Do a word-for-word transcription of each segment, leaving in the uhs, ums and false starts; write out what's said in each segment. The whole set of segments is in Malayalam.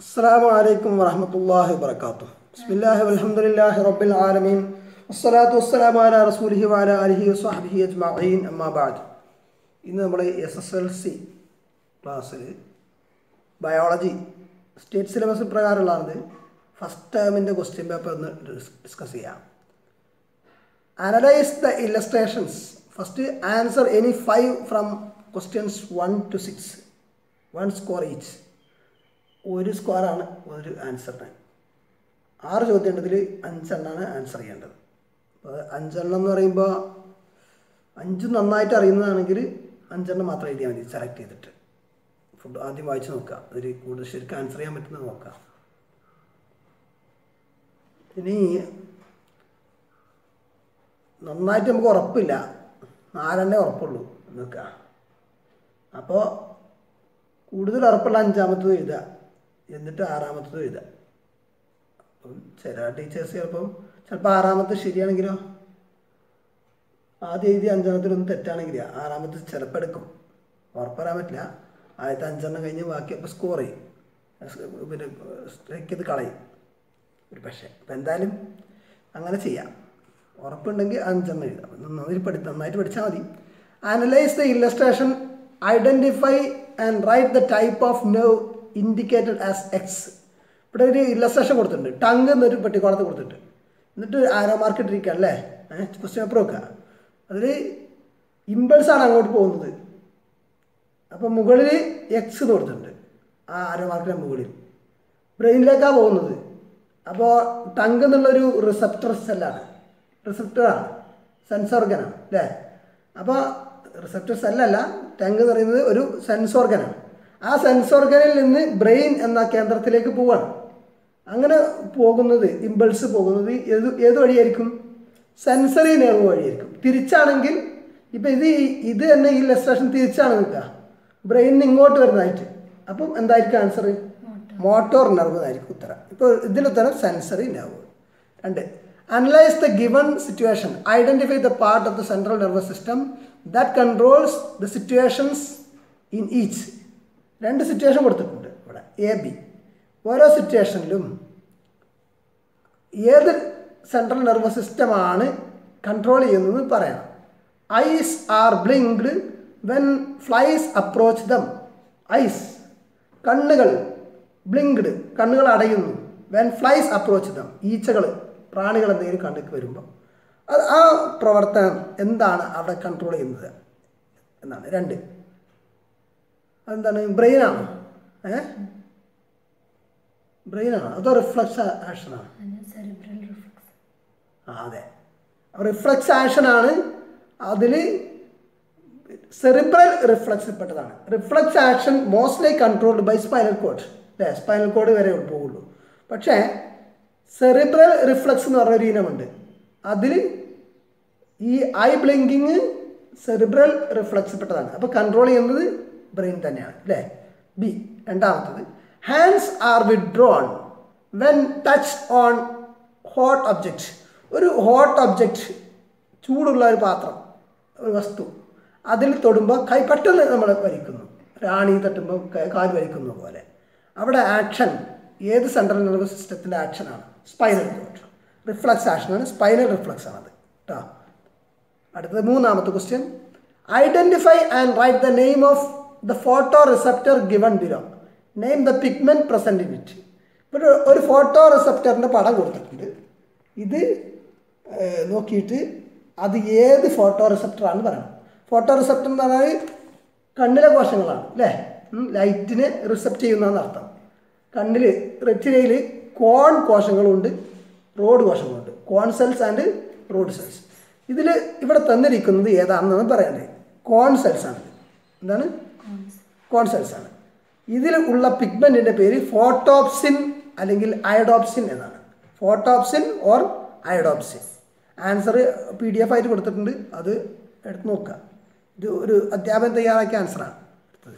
السلام عليكم ورحمة الله وبركاته. بسم الله والحمد لله رب العالمين والصلاة والسلام على رسوله وعلى آله وصحبه أجمعين أما بعد. ഇന്ന് നമ്മൾ എസ് എസ് എൽ സി ക്ലാസ്സിൽ ബയോളജി സ്റ്റേറ്റ് സിലബസ് പ്രകാരമുള്ളത് ഫസ്റ്റ് ടേമിൻ്റെ ക്വസ്റ്റ്യൻ പേപ്പർ ഒന്ന് ഡിസ്കസ് ചെയ്യാം. Analyse the illustrations. First answer any five from questions one to six. One score each. ഒരു സ്കോറാണ് ഒരു ആൻസറിന്. ആറ് ചോദ്യം ഉണ്ടതിൽ അഞ്ചെണ്ണമാണ് ആൻസർ ചെയ്യേണ്ടത്. അപ്പോൾ അഞ്ചെണ്ണം എന്ന് പറയുമ്പോൾ അഞ്ച് നന്നായിട്ട് അറിയുന്നതാണെങ്കിൽ അഞ്ചെണ്ണം മാത്രം എഴുതിയാൽ മതി. സെലക്ട് ചെയ്തിട്ട് ഫുഡ് ആദ്യം വായിച്ച് നോക്കുക. അതിൽ കൂടുതൽ ശരിക്കും ആൻസർ ചെയ്യാൻ പറ്റുന്നത് നോക്കാം. ഇനി നന്നായിട്ട് നമുക്ക് ഉറപ്പില്ല, നാലെണ്ണേ ഉറപ്പുള്ളൂ നോക്കുക. അപ്പോൾ കൂടുതൽ ഉറപ്പുള്ള അഞ്ചാമത്തത് എഴുതുക, എന്നിട്ട് ആറാമത്തത് എഴുതുക. അപ്പം ചില ടീച്ചേഴ്സ് ചിലപ്പം ചിലപ്പോൾ ആറാമത്തെ ശരിയാണെങ്കിലോ ആദ്യം എഴുതി അഞ്ചെണ്ണത്തിലൊന്നും തെറ്റാണെങ്കിൽ ആറാമത്തെ ചിലപ്പോൾ എടുക്കും. ഉറപ്പുവരാൻ പറ്റില്ല. ആദ്യത്തെ അഞ്ചെണ്ണം കഴിഞ്ഞ് ബാക്കി അപ്പോൾ സ്കോർ ചെയ്യും, പിന്നെ സ്ട്രൈക്ക് ചെയ്ത് കളയും ഒരു പക്ഷേ. അപ്പം എന്തായാലും അങ്ങനെ ചെയ്യാം. ഉറപ്പുണ്ടെങ്കിൽ അഞ്ചെണ്ണം എഴുതാം. നന്നായി പഠി നന്നായിട്ട് പഠിച്ചാൽ മതി. Analyse the illustration, identify and write the type of nerve indicated as X. ഇവിടെ ഒരു ഇല്ലസ്ട്രേഷൻ കൊടുത്തിട്ടുണ്ട്. ടങ് എന്നൊരു പെട്ടിക്കോളത്ത് കൊടുത്തിട്ട് എന്നിട്ട് ആരോ മാർക്ക് ഇട്ടിരിക്കുക അല്ലേ. ക്വസ്റ്റ്യൻ പേപ്പർ വെക്കുക. അതിൽ ഇമ്പൾസാണ് അങ്ങോട്ട് പോകുന്നത്. അപ്പോൾ മുകളിൽ എക്സ് എന്ന് കൊടുത്തിട്ടുണ്ട്. ആ ആരോ മാർക്കിൻ്റെ മുകളിൽ ബ്രെയിനിലേക്കാണ് പോകുന്നത്. അപ്പോൾ ടങ് എന്നുള്ളൊരു റിസപ്റ്റർ സെല്ലാണ്, റിസപ്റ്ററാണ്, സെൻസ് ഓർഗനാണ് അല്ലേ. അപ്പോൾ റിസപ്റ്റർ സെല്ലല്ല, ടങ് എന്ന് പറയുന്നത് ഒരു സെൻസ് ഓർഗനാണ്. ആ സെൻസ് ഓർഗനിൽ നിന്ന് ബ്രെയിൻ എന്ന കേന്ദ്രത്തിലേക്ക് പോവാണ്. അങ്ങനെ പോകുന്നത്, ഇമ്പൾസ് പോകുന്നത് ഏത് ഏത് വഴിയായിരിക്കും? സെൻസറി നെർവ് വഴിയായിരിക്കും. തിരിച്ചാണെങ്കിൽ ഇപ്പം ഇത് ഇത് തന്നെ ഈ ഇല്ലസ്ട്രേഷൻ തിരിച്ചാണ് നിൽക്കുക, ബ്രെയിനിന് ഇങ്ങോട്ട് വരുന്നതായിട്ട്. അപ്പം എന്തായിരിക്കും ആൻസർ? മോട്ടോർ നെർവ് എന്നായിരിക്കും ഉത്തരം. ഇപ്പോൾ ഇതിലുത്തരം സെൻസറി നെർവ്. രണ്ട്, analyse the given situation, identify the part of the central nervous system that controls the situations in each. രണ്ട് സിറ്റുവേഷൻ കൊടുത്തിട്ടുണ്ട് ഇവിടെ, എ ബി. ഓരോ സിറ്റുവേഷനിലും ഏത് സെൻട്രൽ നെർവസ് സിസ്റ്റമാണ് കൺട്രോൾ ചെയ്യുന്നത് പറയണം. Eyes are blinked when flies approach them. Eyes കണ്ണുകൾ, ബ്ലിങ്ക്ഡ് കണ്ണുകൾ അടയുന്നു. വെൻ ഫ്ലൈസ് അപ്രോച്ച് ദം, ഈച്ചകൾ, പ്രാണികൾ എന്തെങ്കിലും കണ്ണിക്ക് വരുമ്പോൾ അത് ആ പ്രവർത്തനം എന്താണ് അവിടെ കൺട്രോൾ ചെയ്യുന്നത് എന്നാണ്. രണ്ട്, അതെന്താണ്? ബ്രെയിനാണ്. ഏ ബ്രെയിനാണ് അതോ റിഫ്ലക്സ് ആക്ഷനാണ്? ആ അതെ, റിഫ്ലക്സ് ആക്ഷനാണ്. അതിൽ സെറിബ്രൽ റിഫ്ലക്സ് പെട്ടതാണ്. Reflex action mostly controlled by spinal cord അല്ലേ. സ്പൈനൽ കോഡ് വരെ പോകുള്ളൂ. പക്ഷേ സെറിബ്രൽ റിഫ്ലക്സ് എന്ന് പറഞ്ഞൊരു ഇനമുണ്ട്. അതിൽ ഈ ഐ ബ്ലിങ്കിങ് സെറിബ്രൽ റിഫ്ലക്സ് പെട്ടതാണ്. അപ്പോൾ കൺട്രോൾ ചെയ്യുന്നത് ബ്രെയിൻ തന്നെയാണ് അല്ലേ. ബി, രണ്ടാമത്തത്, hands are withdrawn when touch on hot object. ഒരു ഹോട്ട് ഒബ്ജക്റ്റ്, ചൂടുള്ള ഒരു പാത്രം, ഒരു വസ്തു, അതിൽ തൊടുമ്പോൾ കൈ പെട്ടെന്ന് നമ്മൾ വലിക്കുന്നു. രാണി തട്ടുമ്പോൾ കാല് വലിക്കുന്ന പോലെ. അവിടെ ആക്ഷൻ ഏത് സെൻട്രൽ നെർവസ് സിസ്റ്റത്തിൻ്റെ ആക്ഷനാണ്? Spinal cord. റിഫ്ലക്സ് ആക്ഷനാണ്, സ്പൈനൽ റിഫ്ലക്സ് ആണത് കേട്ടോ. അടുത്തത് മൂന്നാമത്തെ question, identify and write the name of the photo receptor given below. Name the pigment present in it. ഇപ്പോൾ ഒരു ഫോട്ടോ റിസപ്റ്ററിൻ്റെ പടം കൊടുത്തിട്ടുണ്ട്. ഇത് നോക്കിയിട്ട് അത് ഏത് ഫോട്ടോ റിസപ്റ്ററാണെന്ന് പറയണം. ഫോട്ടോ റിസപ്റ്റർ എന്ന് പറഞ്ഞാൽ കണ്ണിലെ കോശങ്ങളാണ് അല്ലേ. ലൈറ്റിനെ റിസപ്റ്റ് ചെയ്യുന്നതെന്ന് അർത്ഥം. കണ്ണിൽ റെറ്റിനയിൽ കോൺ കോശങ്ങളുണ്ട്, റോഡ് കോശങ്ങളുണ്ട്. Cone cells and rod cells. ഇതിൽ ഇവിടെ തന്നിരിക്കുന്നത് ഏതാണെന്നാണ് പറയേണ്ടത്. കോൺ സെൽസ് ആണ്. എന്താണ്? കോൺ സെൽസ് ആണ്. ഇതിൽ ഉള്ള പിഗ്മെൻറ്റിൻ്റെ പേര് ഫോട്ടോപ്സിൻ അല്ലെങ്കിൽ അയഡോപ്സിൻ എന്നാണ്. Photopsin or iodopsin. Answer P D F ആയിട്ട് കൊടുത്തിട്ടുണ്ട്, അത് എടുത്ത് നോക്കുക. ഇത് ഒരു അധ്യാപകൻ തയ്യാറാക്കിയ ആൻസറാണ്. അടുത്തത്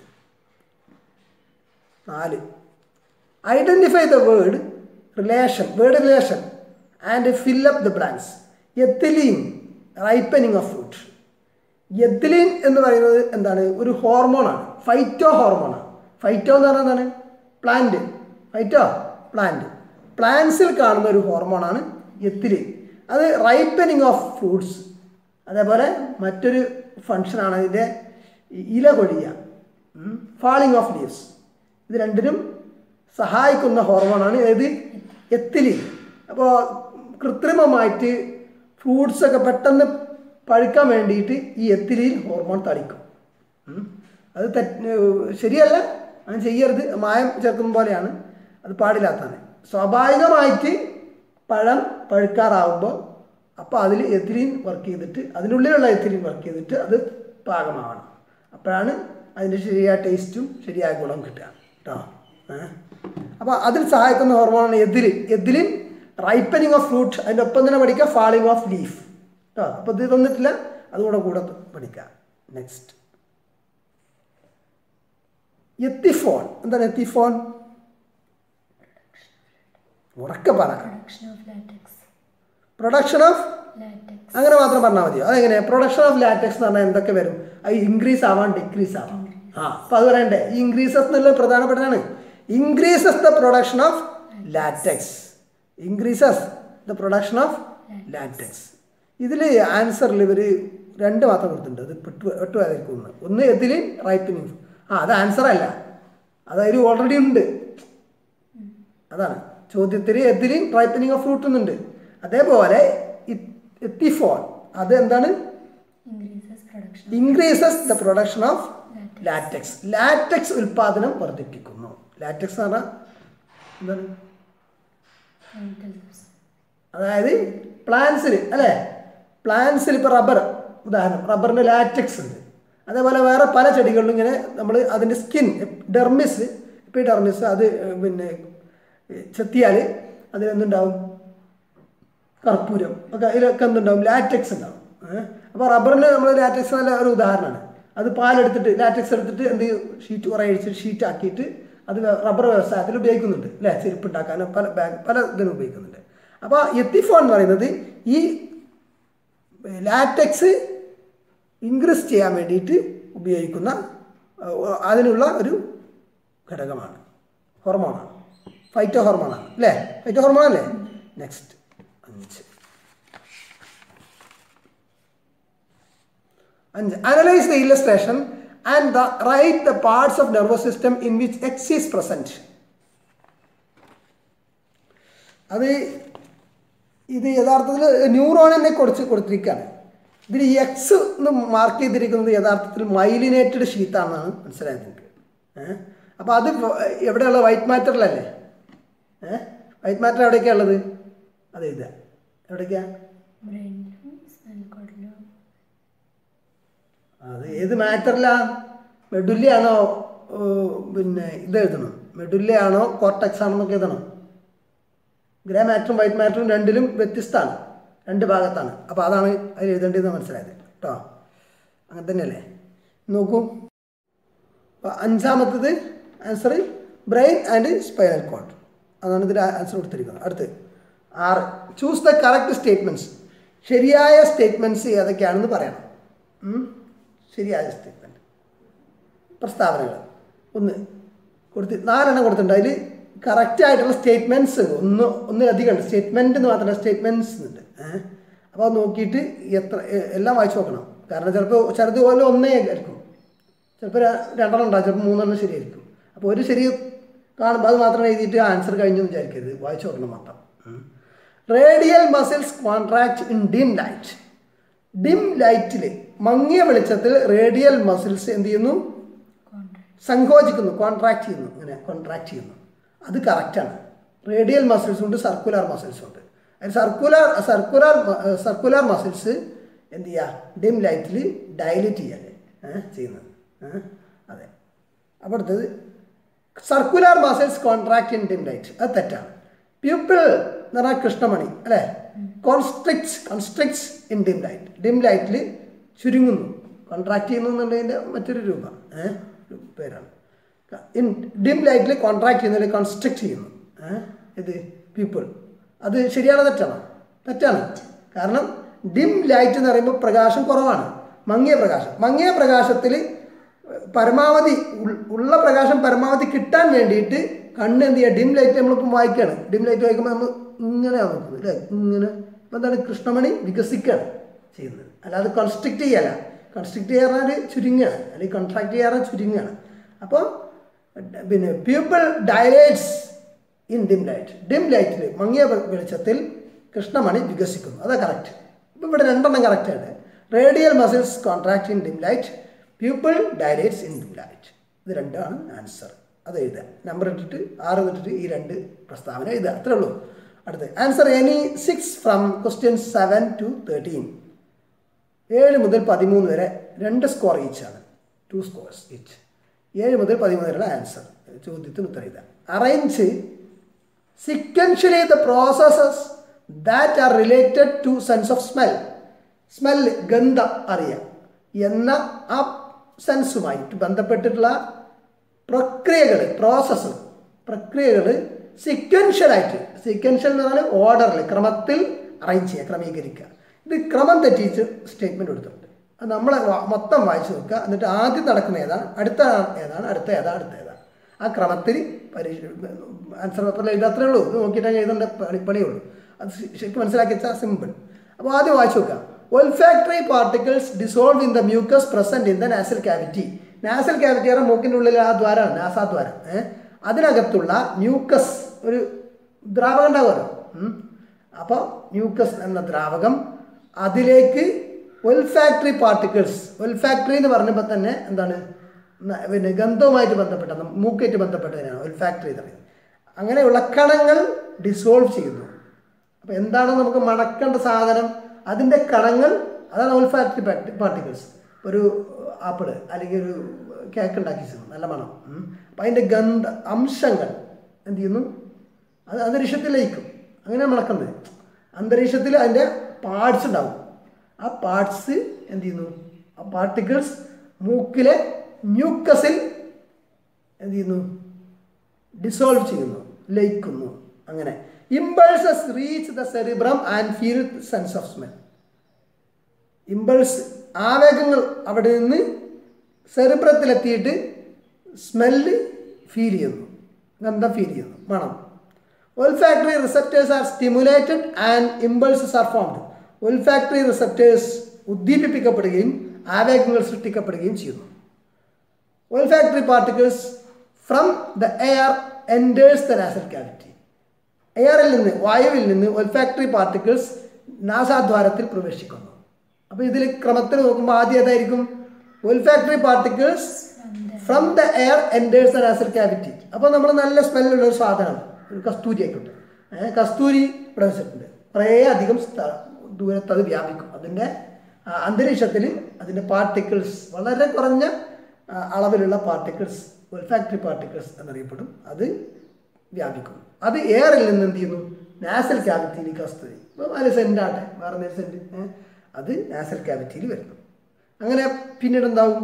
നാല്, identify the word relation word relation and fill up the blanks. Ethylene, ripening of fruit. Ethylene എന്ന് പറയുന്നത് എന്താണ്? ഒരു ഹോർമോണാണ്, ഫൈറ്റോ ഹോർമോണാണ്. ഫൈറ്റോ എന്ന് പറഞ്ഞാൽ എന്താണ്? പ്ലാന്റ്, റൈറ്റോ? പ്ലാന്റ് പ്ലാന്റ്സിൽ കാണുന്ന ഒരു ഹോർമോണാണ് എത്തിലിൻ. അത് റൈപ്പനിങ് ഓഫ് ഫ്രൂട്ട്സ്, അതേപോലെ മറ്റൊരു ഫങ്ഷനാണ് അതിൻ്റെ ഇല കൊഴിയുക, ഫാളിങ് ഓഫ് ലീവ്സ്. ഇത് രണ്ടിനും സഹായിക്കുന്ന ഹോർമോണാണ് ഏത്? എത്തിലിൻ. അപ്പോൾ കൃത്രിമമായിട്ട് ഫ്രൂട്ട്സൊക്കെ പെട്ടെന്ന് പഴുക്കാൻ വേണ്ടിയിട്ട് ഈ എത്തിലിൻ ഹോർമോൺ തളിക്കും. അത് തെറ്റ് ശരിയല്ല, അങ്ങനെ ചെയ്യരുത്. മായം ചേർക്കുന്ന പോലെയാണ്, അത് പാടില്ലാത്തതാണ്. സ്വാഭാവികമായിട്ട് പഴം പഴുക്കാറാവുമ്പോൾ അപ്പോൾ അതിൽ എത്തിലിൻ വർക്ക് ചെയ്തിട്ട്, അതിനുള്ളിലുള്ള എത്തിലിൻ വർക്ക് ചെയ്തിട്ട് അത് പാകമാവണം. അപ്പോഴാണ് അതിൻ്റെ ശരിയായ ടേസ്റ്റും ശരിയായ ഗുണം കിട്ടുക കേട്ടോ. അപ്പോൾ അതിൽ സഹായിക്കുന്ന ഹോർമോണാണ് ethylene. Ethylene ripening of fruit, അതിൻ്റെ ഒപ്പം തന്നെ പഠിക്കുക ഫാളിങ് ഓഫ് ലീഫ് കേട്ടോ. അപ്പോൾ ഇത് തന്നിട്ടില്ല, അതുകൂടെ കൂടെ പഠിക്കുക. Next ethephon. എന്താണ് എത്തിഫോൺ? ഉറക്കെ പറ. പ്രൊഡക്ഷൻ ഓഫ്, അങ്ങനെ മാത്രം പറഞ്ഞാൽ മതിയോ? അതെങ്ങനെ? പ്രൊഡക്ഷൻ ഓഫ് ലാറ്റക്സ് എന്ന് പറഞ്ഞാൽ എന്തൊക്കെ വരും? അത് ഇൻക്രീസ് ആവാം, ഡിക്രീസ് ആവാം. ആ അപ്പോൾ അത് പറയണ്ടേ? ഈ ഇൻക്രീസസ് എന്നുള്ളത് പ്രധാനപ്പെട്ടതാണ്. Increases the production of latex, increases the production of latex. ഇതിൽ ആൻസറിൽ ഇവർ രണ്ട് മാത്രം കൊടുത്തിട്ടുണ്ട്. അത് പെട്ടു പെട്ടുപോയിരിക്കും. ഒന്ന് ഒന്ന് എത്തിലിൻ റൈപ്പനിങ്. ആ അത് ആൻസർ അല്ല, അതായത് ഓൾറെഡി ഉണ്ട്. അതാണ് ചോദ്യത്തിൽ എത്തിലിൻ റൈപ്പനിങ് ഓഫ് ഫ്രൂട്ട് എന്നുണ്ട്. അതേപോലെ എത്തിഫോൺ അത് എന്താണ്? Increases the production of latex. Latex ഉൽപാദനം വർദ്ധിപ്പിക്കുന്നു. ലാറ്റക്സ് എന്ന് പറഞ്ഞാൽ എന്താണ്? അതായത് പ്ലാന്റ്സിൽ അല്ലേ, പ്ലാന്റ്സിൽ ഇപ്പോൾ റബ്ബർ ഉദാഹരണം, റബ്ബറിന് ലാറ്റക്സ് ഉണ്ട്. അതേപോലെ വേറെ പല ചെടികളിലും ഇങ്ങനെ നമ്മൾ അതിൻ്റെ സ്കിൻ ഡെർമിസ്, ഇപ്പോൾ ഈ ഡെർമിസ് അത് പിന്നെ ചെത്തിയാൽ അതിലെന്തുണ്ടാവും? കർപ്പൂരം ഒക്കെ അതിലൊക്കെ എന്തുണ്ടാവും? ലാറ്റക്സ് ഉണ്ടാവും. അപ്പോൾ റബ്ബറിന് നമ്മൾ ലാറ്റക്സ് നല്ല ഒരു ഉദാഹരണമാണ്. അത് പാലെടുത്തിട്ട് ലാറ്റക്സ് എടുത്തിട്ട് എന്ത് ഷീറ്റ് കുറേ അഴിച്ചിട്ട് ഷീറ്റ് ആക്കിയിട്ട് അത് റബ്ബർ വ്യവസായത്തിൽ ഉപയോഗിക്കുന്നുണ്ട് അല്ലേ, ചെരുപ്പ് ഉണ്ടാക്കാനോ പല ബാഗ് പല ഇതിനും ഉപയോഗിക്കുന്നുണ്ട്. അപ്പോൾ എത്തിഫോൺ എന്ന് പറയുന്നത് ഈ ലാറ്റക്സ് ഇൻക്രീസ് ചെയ്യാൻ വേണ്ടിയിട്ട് ഉപയോഗിക്കുന്ന അതിനുള്ള ഒരു ഘടകമാണ്, ഹോർമോണാണ്, ഫൈറ്റോ ഹോർമോണാണ് അല്ലേ? ഫൈറ്റോ ഹോർമോൺ അല്ലേ? നെക്സ്റ്റ് അഞ്ച് അഞ്ച് analyse the illustration and the write the parts of nervous system in which X is present. അത് ഇത് യഥാർത്ഥത്തിൽ ന്യൂറോണിനെ കുറിച്ച് കൊടുത്തിരിക്കുകയാണ്. ഇതിൽ ഈ എക്സ് എന്ന് മാർക്ക് ചെയ്തിരിക്കുന്നത് യഥാർത്ഥത്തിൽ മൈലിനേറ്റഡ് ഷീറ്റാണെന്നാണ് മനസ്സിലായത് എനിക്ക്. ഏഹ് അപ്പോൾ അത് എവിടെയുള്ള വൈറ്റ് മാറ്ററിലല്ലേ? ഏഹ് വൈറ്റ് മാറ്റർ എവിടെയൊക്കെയാണ് ഉള്ളത്? അത് ഇതാ എവിടേക്കാ? അത് ഏത് മാറ്ററിലാണ്? മെഡുല്ലയാണോ പിന്നെ ഇത് എഴുതണം? മെഡുല്ലയാണോ കോർട്ടക്സ് ആണെന്നൊക്കെ എഴുതണം. ഗ്രേ മാറ്ററും വൈറ്റ് മാറ്ററും രണ്ടിലും വ്യത്യസ്തമാണ്, രണ്ട് ഭാഗത്താണ്. അപ്പോൾ അതാണ് അതിൽ എഴുതേണ്ടതെന്ന് മനസ്സിലായത് കേട്ടോ. അങ്ങനെ തന്നെയല്ലേ? നോക്കൂ, അപ്പോൾ അഞ്ചാമത്തത് answer brain and spinal cord. അതാണ് ഇതിൽ ആൻസർ കൊടുത്തിരിക്കുന്നത്. അടുത്ത് ആറ്, ചൂസ് ദ കറക്റ്റ് സ്റ്റേറ്റ്മെൻറ്റ്സ്. ശരിയായ സ്റ്റേറ്റ്മെൻറ്റ്സ് ഏതൊക്കെയാണെന്ന് പറയണം. ശരിയായ സ്റ്റേറ്റ്മെൻറ്റ് പ്രസ്താവനകൾ ഒന്ന് കൊടുത്ത് നാലെണ്ണം കൊടുത്തിട്ടുണ്ട്. അതിൽ കറക്റ്റായിട്ടുള്ള സ്റ്റേറ്റ്മെൻറ്റ്സ് ഒന്ന് ഒന്നിലധികം ഉണ്ട്. സ്റ്റേറ്റ്മെൻറ്റ് എന്ന് മാത്രമല്ല സ്റ്റേറ്റ്മെൻറ്റ്സ് ഉണ്ട്. ഏഹ് അപ്പോൾ നോക്കിയിട്ട് എത്ര എല്ലാം വായിച്ചു നോക്കണം. കാരണം ചിലപ്പോൾ ചിലത് പോലെ ഒന്നേ ആയിരിക്കും, ചിലപ്പോൾ രണ്ടെണ്ണം ഉണ്ടാകും, ചിലപ്പോൾ മൂന്നെണ്ണം ശരിയായിരിക്കും. അപ്പോൾ ഒരു ശരി കാണുമ്പോൾ അത് മാത്രം എഴുതിയിട്ട് ആൻസർ കഴിഞ്ഞു എന്ന് വിചാരിക്കരുത്, വായിച്ചു നോക്കണം മാത്രം. Radial muscles contract in dim light. Dim ലൈറ്റിൽ മങ്ങിയ വെളിച്ചത്തിൽ റേഡിയൽ മസിൽസ് എന്ത് ചെയ്യുന്നു? സങ്കോചിക്കുന്നു, കോൺട്രാക്ട് ചെയ്യുന്നു. ഇങ്ങനെ കോൺട്രാക്ട് ചെയ്യുന്നു. അത് കറക്റ്റാണ്. റേഡിയൽ മസിൽസ് ഉണ്ട്, സർക്കുലർ മസിൽസ് ഉണ്ട്. അതിൽ സർക്കുലർ സർക്കുലർ സർക്കുലർ മസിൽസ് എന്ത് ചെയ്യുക? ഡിം ലൈറ്റിൽ ഡയലേറ്റ് ചെയ്യല്ലേ ചെയ്യുന്നത്. അതെ. അപ്പോൾ അടുത്തത് circular muscles contract in dim light. അത് തെറ്റാണ്. പ്യൂപ്പിൾ എന്ന് പറഞ്ഞാൽ കൃഷ്ണമണി അല്ലേ? Constricts constricts in dim light. Dim ലൈറ്റിൽ ചുരുങ്ങുന്നു, കോൺട്രാക്ട് ചെയ്യുന്നു എന്നുള്ളതിൻ്റെ മറ്റൊരു രൂപം ഏഹ് പേരാണ്. ഇൻ ഡിം ലൈറ്റിൽ കോൺട്രാക്ട് ചെയ്യുന്നതിൽ കോൺസ്ട്രിക്ട് ചെയ്യുന്നു. ഏഹ് ഇത് പീപ്പിൾ. അത് ശരിയാണോ തെറ്റാണോ? തെറ്റാണ്. കാരണം ഡിം ലൈറ്റ് എന്ന് പറയുമ്പോൾ പ്രകാശം കുറവാണ്, മങ്ങിയ പ്രകാശം. മങ്ങിയ പ്രകാശത്തിൽ പരമാവധി ഉള്ള പ്രകാശം പരമാവധി കിട്ടാൻ വേണ്ടിയിട്ട് കണ്ണ് എന്ത് ചെയ്യുക, ഡിം ലൈറ്റ് നമ്മളിപ്പം വായിക്കുകയാണ്. ഡിം ലൈറ്റ് വായിക്കുമ്പോൾ നമ്മൾ ഇങ്ങനെയാണ് നോക്കുന്നത് അല്ലേ, ഇങ്ങനെ. ഇപ്പം എന്താണ്, കൃഷ്ണമണി വികസിക്കുകയാണ് ചെയ്യുന്നത്, അല്ലാതെ കൺസ്ട്രിക്റ്റ് ചെയ്യല്ല. കൺസ്ട്രിക്റ്റ് ചെയ്യാറ് ചുരുങ്ങുകയാണ്, അല്ലെങ്കിൽ കോൺട്രാക്ട് ചെയ്യാറ് ചുരുങ്ങുകയാണ്. അപ്പോൾ പിന്നെ pupil dilates in dim light. Dim ലൈറ്റിൽ മങ്ങിയ വെളിച്ചത്തിൽ കൃഷ്ണമണി വികസിക്കുന്നു. അതാ കറക്റ്റ്. ഇപ്പം ഇവിടെ രണ്ടെണ്ണം കറക്റ്റാണ്. Radial muscles contract in dim light, pupil dilates in dim light. ഇത് രണ്ടാണ് ആൻസർ. അത് എഴുതുക, നമ്പർ ഇട്ടിട്ട് ആറ് ഇട്ടിട്ട് ഈ രണ്ട് പ്രസ്താവന എഴുതുക, അത്രേ ഉള്ളൂ. അടുത്ത് answer any six from question seven to thirteen. ഏഴ് മുതൽ പതിമൂന്ന് വരെ രണ്ട് സ്കോർ ഈച്ചാണ്, ടു സ്കോർസ് ഈച്ച്. ഏഴ് മുതൽ പതിമൂന്ന് വരെയുള്ള ആൻസർ ചോദ്യത്തിന് ഉത്തരം എഴുതുക. Arrange sequentially the processes that are related to sense of smell. Smell, ഗന്ധം അറിയാം എന്ന ആ സെൻസുമായിട്ട് ബന്ധപ്പെട്ടിട്ടുള്ള പ്രക്രിയകൾ, പ്രോസസ്സ് പ്രക്രിയകൾ സീക്വൻഷ്യലായിട്ട്, സീക്വൻഷ്യൽ എന്ന് പറഞ്ഞാൽ ഓർഡറിൽ, ക്രമത്തിൽ അറേഞ്ച് ചെയ്യുക, ക്രമീകരിക്കുക. ഇത് ക്രമം തെറ്റിച്ച് സ്റ്റേറ്റ്മെൻറ്റ് കൊടുത്തിട്ടുണ്ട്. അത് നമ്മൾ മൊത്തം വായിച്ച് നോക്കുക. എന്നിട്ട് ആദ്യം നടക്കുന്ന ഏതാണ്, അടുത്ത ഏതാണ്, അടുത്ത ഏതാണ്, അടുത്ത ഏതാണ്, ആ ക്രമത്തിൽ പരീക്ഷ ആൻസർ പേപ്പറിൽ എഴുതാ, അത്രേ ഉള്ളൂ. ഇത് നോക്കിയിട്ടാണ് എഴുതേണ്ട പണി പണിയുള്ളൂ. അത് ശരിക്കും മനസ്സിലാക്കി വെച്ചാൽ സിമ്പിൾ. അപ്പോൾ ആദ്യം വായിച്ച് നോക്കുക. Olfactory particles dissolve in the mucus present in the nasal cavity. Nasal cavity ആണ് മൂക്കിൻ്റെ ഉള്ളിൽ ആ ദ്വാരമാണ്, നാസാദ്വാരം. ഏഹ് അതിനകത്തുള്ള മ്യൂക്കസ്, ഒരു ദ്രാവകം ഉണ്ടാവുമല്ലോ. അപ്പോൾ മ്യൂക്കസ് എന്ന ദ്രാവകം, അതിലേക്ക് ഒൾഫാക്ടറി പാർട്ടിക്കിൾസ്. ഒൾഫാക്ടറി എന്ന് പറഞ്ഞപ്പോൾ തന്നെ എന്താണ്, പിന്നെ ഗന്ധവുമായിട്ട് ബന്ധപ്പെട്ട, മൂക്കായിട്ട് ബന്ധപ്പെട്ടതിനാണ് ഒൾഫാക്ടറി എന്ന് പറയുന്നത്. അങ്ങനെയുള്ള കണങ്ങൾ ഡിസോൾവ് ചെയ്യുന്നു. അപ്പോൾ എന്താണോ നമുക്ക് മണക്കേണ്ട സാധനം, അതിൻ്റെ കണങ്ങൾ, അതാണ് ഒൾഫാക്ടറി പാർട്ടിക്കിൾസ്. ഒരു ആപ്പിള് അല്ലെങ്കിൽ ഒരു കേക്ക് ഉണ്ടാക്കി നല്ല മണം. അപ്പം അതിൻ്റെ ഗന്ധ അംശങ്ങൾ എന്ത് ചെയ്യുന്നു, അത് അന്തരീക്ഷത്തിൽ ലയിക്കും. അങ്ങനെ മണക്കുന്നത്. അന്തരീക്ഷത്തിൽ അതിൻ്റെ പാർട്സ് ഉണ്ടാവും. ആ പാർട്സ് എന്ത് ചെയ്യുന്നു, ആ പാർട്ടിക്കിൾസ് മൂക്കിലെ മ്യൂക്കസിൽ എന്ത് ചെയ്യുന്നു, ഡിസോൾവ് ചെയ്യുന്നു, ലയിക്കുന്നു. അങ്ങനെ impulses reach the cerebrum and feel sense of smell. Impulse, ആവേഗങ്ങൾ അവിടെ നിന്ന് സെറിബ്രത്തിലെത്തിയിട്ട് സ്മെല്ല് ഫീൽ ചെയ്യുന്നു, ഗന്ധം ഫീൽ ചെയ്യുന്നു, മണം. Olfactory receptors are stimulated and impulses are formed. Olfactory receptors ഉദ്ദീപിപ്പിക്കപ്പെടുകയും ആവേഗങ്ങൾ സൃഷ്ടിക്കപ്പെടുകയും ചെയ്യുന്നു. Olfactory particles from the air enters the nasal cavity. എയറിൽ നിന്ന്, വായുവിൽ നിന്ന് ഒൾഫാക്ടറി പാർട്ടിക്കിൾസ് നാസാദ്വാരത്തിൽ പ്രവേശിക്കുന്നു. അപ്പോൾ ഇതിൽ ക്രമത്തിൽ നോക്കുമ്പോൾ ആദ്യം ഏതായിരിക്കും, olfactory particles from the air enters the nasal cavity. അപ്പോൾ നമ്മൾ നല്ല സ്മെല്ലുള്ള ഒരു സാധനം, ഒരു കസ്തൂരി ആയിക്കോട്ടെ, കസ്തൂരി ഇവിടെ വെച്ചിട്ടുണ്ട്, കുറേ അധികം ദൂരത്ത് അത് വ്യാപിക്കും. അതിൻ്റെ അന്തരീക്ഷത്തിൽ അതിൻ്റെ പാർട്ടിക്കിൾസ്, വളരെ കുറഞ്ഞ അളവിലുള്ള പാർട്ടിക്കിൾസ്, ഒൾഫാക്ടറി പാർട്ടിക്കിൾസ് എന്നറിയപ്പെടും, അത് വ്യാപിക്കും. അത് എയറിൽ നിന്ന് എന്ത് ചെയ്യുന്നു, നാസൽ ക്യാവിറ്റിയിലേക്ക് കസ്തൂരി, ഇപ്പോൾ അതിൽ സെൻറ്റാട്ടെ, വേറെ സെൻറ്റ്, അത് നാസൽ ക്യാവിറ്റിയിൽ വരുന്നു. അങ്ങനെ പിന്നീട് എന്താവും,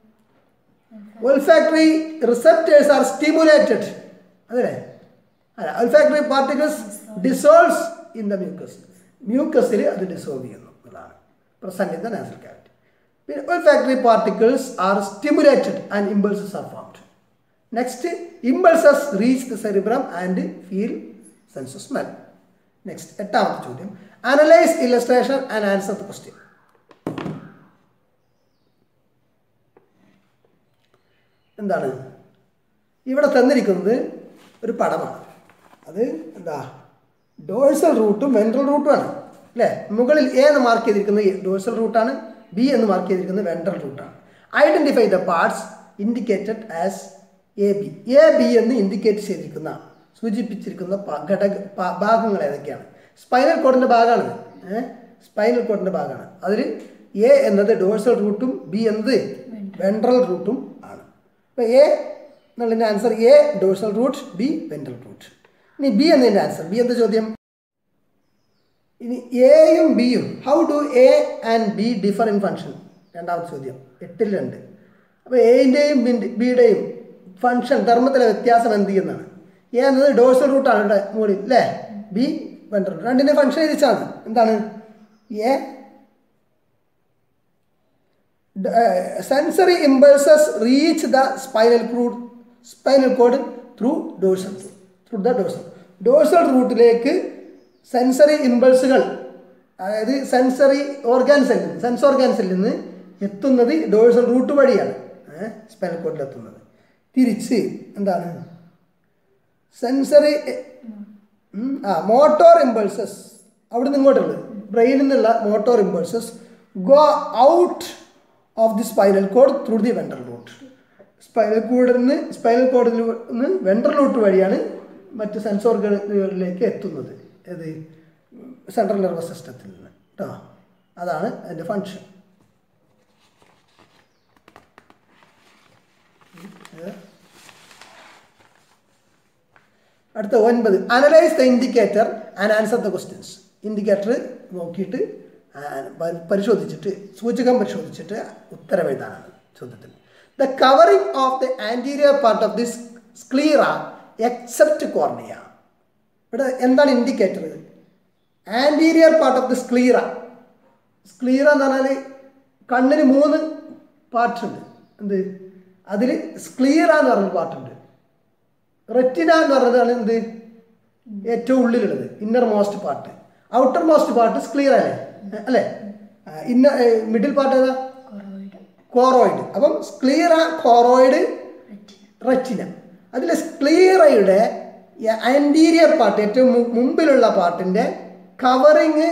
ഒൾഫാക്ടറി റിസപ്റ്റേഴ്സ് ആർ സ്റ്റിമുലേറ്റഡ്. അതല്ലേ, അല്ല, olfactory particles dissolves in the mucus. മ്യൂക്കസിൽ അത് ഡിസോൾവ് ചെയ്യുന്നു എന്നതാണ് present in the nasal cavity. പിന്നെ olfactory particles are stimulated and impulses are formed. Next, impulses reach the cerebrum and feel sense of smell. Next, എട്ടാമത്തെ ചോദ്യം. Analyse illustration and answer the question. എന്താണ് ഇവിടെ തന്നിരിക്കുന്നത്, ഒരു പടമാണ്. അത് എന്താ, ഡോഴ്സൽ റൂട്ടും വെൻട്രൽ റൂട്ടുമാണ് അല്ലേ. മുകളിൽ എ എന്ന് മാർക്ക് ചെയ്തിരിക്കുന്നത് ഡോഴ്സൽ റൂട്ടാണ്, ബി എന്ന് മാർക്ക് ചെയ്തിരിക്കുന്നത് വെൻട്രൽ റൂട്ടാണ്. Identify the parts indicated as A B. A B എന്ന് ഇൻഡിക്കേറ്റ് ചെയ്തിരിക്കുന്ന, സൂചിപ്പിച്ചിരിക്കുന്ന ഘടക ഭാഗങ്ങൾ ഏതൊക്കെയാണ്? സ്പൈനൽ കോഡിൻ്റെ ഭാഗമാണ്, സ്പൈനൽ കോഡിൻ്റെ ഭാഗമാണ്. അതിൽ എ എന്നത് ഡോഴ്സൽ റൂട്ടും ബി എന്നത് വെൻട്രൽ റൂട്ടും ആണ്. അപ്പോൾ എ എന്നുള്ളതിൻ്റെ answer A dorsal root, B ventral root. ഇനി ബി എന്നതിൻ്റെ ആൻസർ, ബി എന്താ ചോദ്യം? ഇനി എയും ബിയും, how do A and B differ in function? രണ്ടാമത്തെ ചോദ്യം, എട്ടിൽ രണ്ട്. അപ്പോൾ എൻ്റെയും ബിയുടെയും ഫങ്ഷൻ, ധർമ്മത്തിലെ വ്യത്യാസം എന്ത് ചെയ്യുന്നതാണ്? എ എന്നത് ഡോഴ്സൽ റൂട്ടാണ് ഇവിടെ മുകളിൽ അല്ലേ, ബി വെൻട്രൽ റൂട്ട്. രണ്ടിൻ്റെ ഫങ്ഷൻ തിരിച്ചാണ്. എന്താണ്? A uh, sensory impulses reach the spinal cord spinal cord through dorsal through the dorsal dorsal റൂട്ടിലേക്ക് സെൻസറി ഇമ്പൾസുകൾ, അതായത് സെൻസറി ഓർഗാൻസിൽ നിന്ന് സെൻസ് ഓർഗാൻസിൽ നിന്ന് എത്തുന്നത് ഡോഴ്സൽ റൂട്ട് വഴിയാണ് സ്പൈനൽ കോഡിൽ എത്തുന്നത്. തിരിച്ച് എന്താണ് സെൻസറി ആ മോട്ടോർ ഇമ്പൾസസ് അവിടെ നിന്ന് ഇങ്ങോട്ടുള്ളത് ബ്രെയിനിൽ നിന്നുള്ള motor impulses go out of the spinal cord through the ventral root. Spinal കോഡിൽ നിന്ന് സ്പൈനൽ കോഡിൽ നിന്ന് വെൻട്രൽ റൂട്ട് വഴിയാണ് മറ്റ് സെൻസ് ഓർഗനുകളിലേക്ക് എത്തുന്നത്. ഏത് സെൻട്രൽ നെർവസ് സിസ്റ്റത്തിൽ നിന്ന് കേട്ടോ. അതാണ് അതിൻ്റെ ഫങ്ഷൻ. അടുത്ത ഒൻപത്, analyse the indicator and answer the questions. Indicator നോക്കിയിട്ട് പരിശോധിച്ചിട്ട് സൂചകം പരിശോധിച്ചിട്ട് ഉത്തരം എഴുതാനാണ് ചോദ്യത്തിൽ. The covering of the anterior part of this sclera except cornea. ഇവിടെ എന്താണ് indicator? Anterior part of the sclera. Sclera എന്ന് പറഞ്ഞാൽ കണ്ണിന് മൂന്ന് പാർട്സ് ഉണ്ട്. എന്ത്? അതിൽ സ്ക്ലീറ എന്ന് പറഞ്ഞൊരു പാർട്ടുണ്ട്. റെറ്റിന എന്ന് പറഞ്ഞതാണ് എന്ത് ഏറ്റവും ഉള്ളിലുള്ളത്, innermost part. Outermost part sclera അല്ലേ അല്ലേ ഇന്ന മിഡിൽ പാർട്ട് ഏതാ? കോറോയിഡ്. അപ്പം സ്ക്ലീറ, കോറോയിഡ്, റെറ്റിന. അതിൽ സ്ക്ലീറയുടെ ആൻറ്റീരിയർ പാർട്ട് ഏറ്റവും മുമ്പിലുള്ള പാർട്ടിൻ്റെ കവറിങ്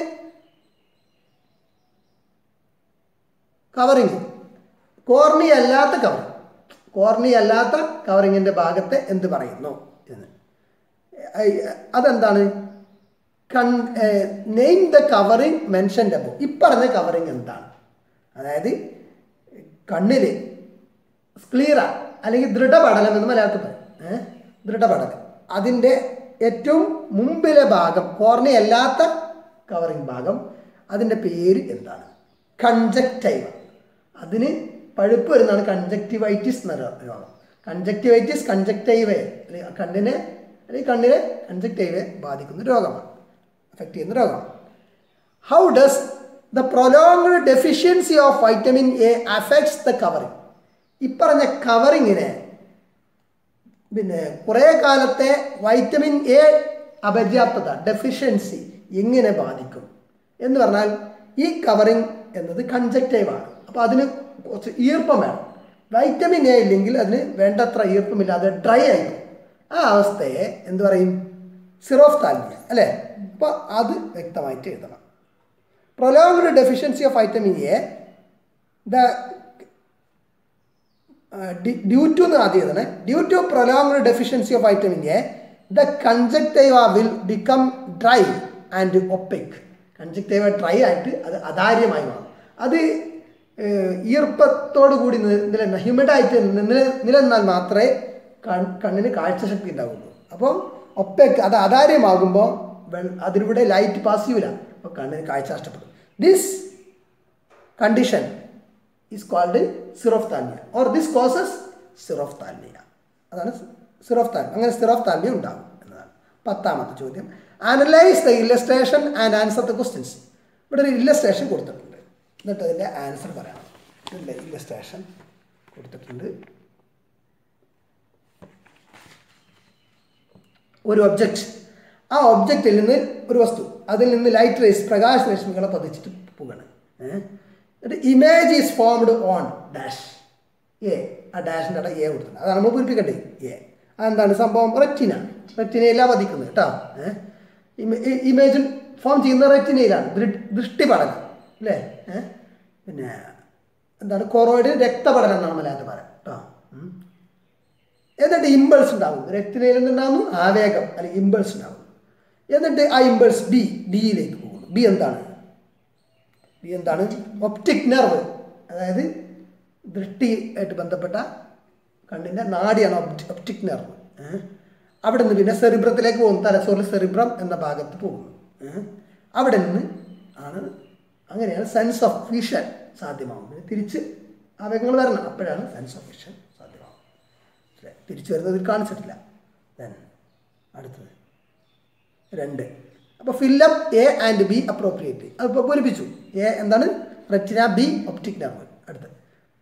കവറിങ് കോർണി അല്ലാത്ത കവറിങ് കോർണി അല്ലാത്ത കവറിങ്ങിൻ്റെ ഭാഗത്തെ എന്ത് പറയുന്നു എന്ന്. അതെന്താണ്? Can name the covering mentioned above. ഇപ്പറഞ്ഞ കവറിങ് എന്താണ്? അതായത് കണ്ണിൽ സ്ക്ലീറ അല്ലെങ്കിൽ ദൃഢപടലം എന്ന് മലയാളത്തിൽ പറയും. ഏഹ് ദൃഢപടലം അതിൻ്റെ ഏറ്റവും മുമ്പിലെ ഭാഗം, കോർണി അല്ലാത്ത കവറിങ് ഭാഗം, അതിൻ്റെ പേര് എന്താണ്? കൺജക്റ്റൈവ. അതിന് പഴുപ്പ് വരുന്നതാണ് കൺജക്റ്റിവൈറ്റിസ് എന്ന രോഗം. കൺജക്റ്റിവൈറ്റിസ് കൺജക്റ്റൈവയെ അല്ലെങ്കിൽ കണ്ണിനെ അല്ലെങ്കിൽ കണ്ണിനെ കൺജക്റ്റൈവയെ ബാധിക്കുന്ന രോഗമാണ്, അഫക്റ്റ് ചെയ്യുന്ന രോഗമാണ്. How does the prolonged deficiency of vitamin A affects the covering. ഇപ്പറഞ്ഞ കവറിങ്ങിനെ പിന്നെ കുറേ കാലത്തെ വൈറ്റമിൻ എ അപര്യാപ്തത, ഡെഫിഷ്യൻസി എങ്ങനെ ബാധിക്കും എന്ന് പറഞ്ഞാൽ, ഈ കവറിങ് എന്നത് കൺജക്റ്റൈവാണ്. അപ്പോൾ അതിന് കുറച്ച് ഈർപ്പം വേണം. വൈറ്റമിൻ എ ഇല്ലെങ്കിൽ അതിന് വേണ്ടത്ര ഈർപ്പമില്ലാതെ ഡ്രൈ ആയിരിക്കും. ആ അവസ്ഥയെ എന്ത് പറയും? സിറോഫ്താൽമിയ അല്ലേ? അപ്പോൾ അത് വ്യക്തമായിട്ട് എഴുതണം. Prolonged deficiency of vitamin A the due to എന്ന് ആദ്യം എഴുതണേ. Due to prolonged deficiency of vitamin A the conjunctiva will become dry and opaque. Conjunctiva dry ആയിട്ട് അത് അതാര്യമായി മാറും. അത് ഈർപ്പത്തോടു കൂടി നില ഹ്യൂമിഡായിട്ട് നില നിലനിന്നാൽ മാത്രമേ കണ്ണിന് കാഴ്ചശക്തി ഉണ്ടാവുള്ളൂ. അപ്പോൾ ഒപ്പേക്ക് അത് അതാര്യമാകുമ്പോൾ അതിലൂടെ ലൈറ്റ് പാസ് ചെയ്യൂല, അപ്പോൾ കണ്ണിന് കാഴ്ച നഷ്ടപ്പെടും. This condition is called xerophthalmia or this causes xerophthalmia. അതാണ് സിറോഫ്താൽമിയ. അങ്ങനെ സിറോഫ്താൽമിയ ഉണ്ടാകും എന്നതാണ്. പത്താമത്തെ ചോദ്യം, analyse the illustration and answer the questions. ഇവിടെ ഒരു ഇല്ലസ്ട്രേഷൻ കൊടുത്തിട്ടുണ്ട്, എന്നിട്ട് അതിൻ്റെ ആൻസർ പറയണം. ഇതിൻ്റെ ഇല്ലസ്ട്രേഷൻ കൊടുത്തിട്ടുണ്ട്. ഒരു ഒബ്ജക്റ്റ്, ആ ഒബ്ജക്റ്റിൽ നിന്ന് ഒരു വസ്തു, അതിൽ നിന്ന് ലൈറ്റ് റേസ് പ്രകാശരശ്മികളെ പതിച്ചിട്ട് പോവുകയാണ്. എന്നിട്ട് image is formed on dash A. ആ ഡാഷിൻ്റെ അവിടെ എ കൊടുത്തിട്ടുണ്ട്, അതാണ് നമ്മൾ പൂരിപ്പിക്കേണ്ടത്. എ അതെന്താണ് സംഭവം? റെറ്റിന. റെറ്റിനയിലാണ് പതിക്കുന്നത് കേട്ടോ. ഇമേജ് ഫോം ചെയ്യുന്ന റെറ്റിനയിലാണ്, ദൃഷ്ടിപടലം അല്ലേ. പിന്നെ എന്താണ്? കൊറോയിഡ് രക്തപടലം എന്നാണ് മലയാളത്തിൽ പറയാം കേട്ടോ. എന്നിട്ട് ഇമ്പൾസ് ഉണ്ടാവും, രക്തനയിൽ നിന്നുണ്ടാകുന്നു ആവേഗം അല്ലെങ്കിൽ ഇമ്പൾസ് ഉണ്ടാവും. എന്നിട്ട് ആ ഇമ്പൾസ് ബി ഡിയിലേക്ക് പോകുന്നു. ബി എന്താണ്? ബി എന്താണ്? ഒപ്റ്റിക് നെർവ്, അതായത് ദൃഷ്ടി ആയിട്ട് ബന്ധപ്പെട്ട കണ്ണിൻ്റെ നാഡിയാണ് ഒപ്റ്റിക് നെർവ്. അവിടെ നിന്ന് പിന്നെ സെറിബ്രത്തിലേക്ക് പോകുന്നു, തലച്ചോറിൽ സെറിബ്രം എന്ന ഭാഗത്ത് പോകുന്നു. അവിടെ നിന്ന് ആണ് അങ്ങനെയാണ് സെൻസ് ഓഫ് വിഷൻ സാധ്യമാകുന്നത്. തിരിച്ച് ആവേഗങ്ങൾ വരണം, അപ്പോഴാണ് സെൻസ് ഓഫ് വിഷൻ സാധ്യമാകുന്നത്. തിരിച്ചു വരുന്നത് കാണിച്ചിട്ടില്ല. ദെൻ അടുത്തത് രണ്ട്. അപ്പോൾ fill up A and B appropriate. അതിപ്പോൾ പൂരിപ്പിച്ചു. എ എന്താണ്? Retina, B optic nerve. അടുത്ത്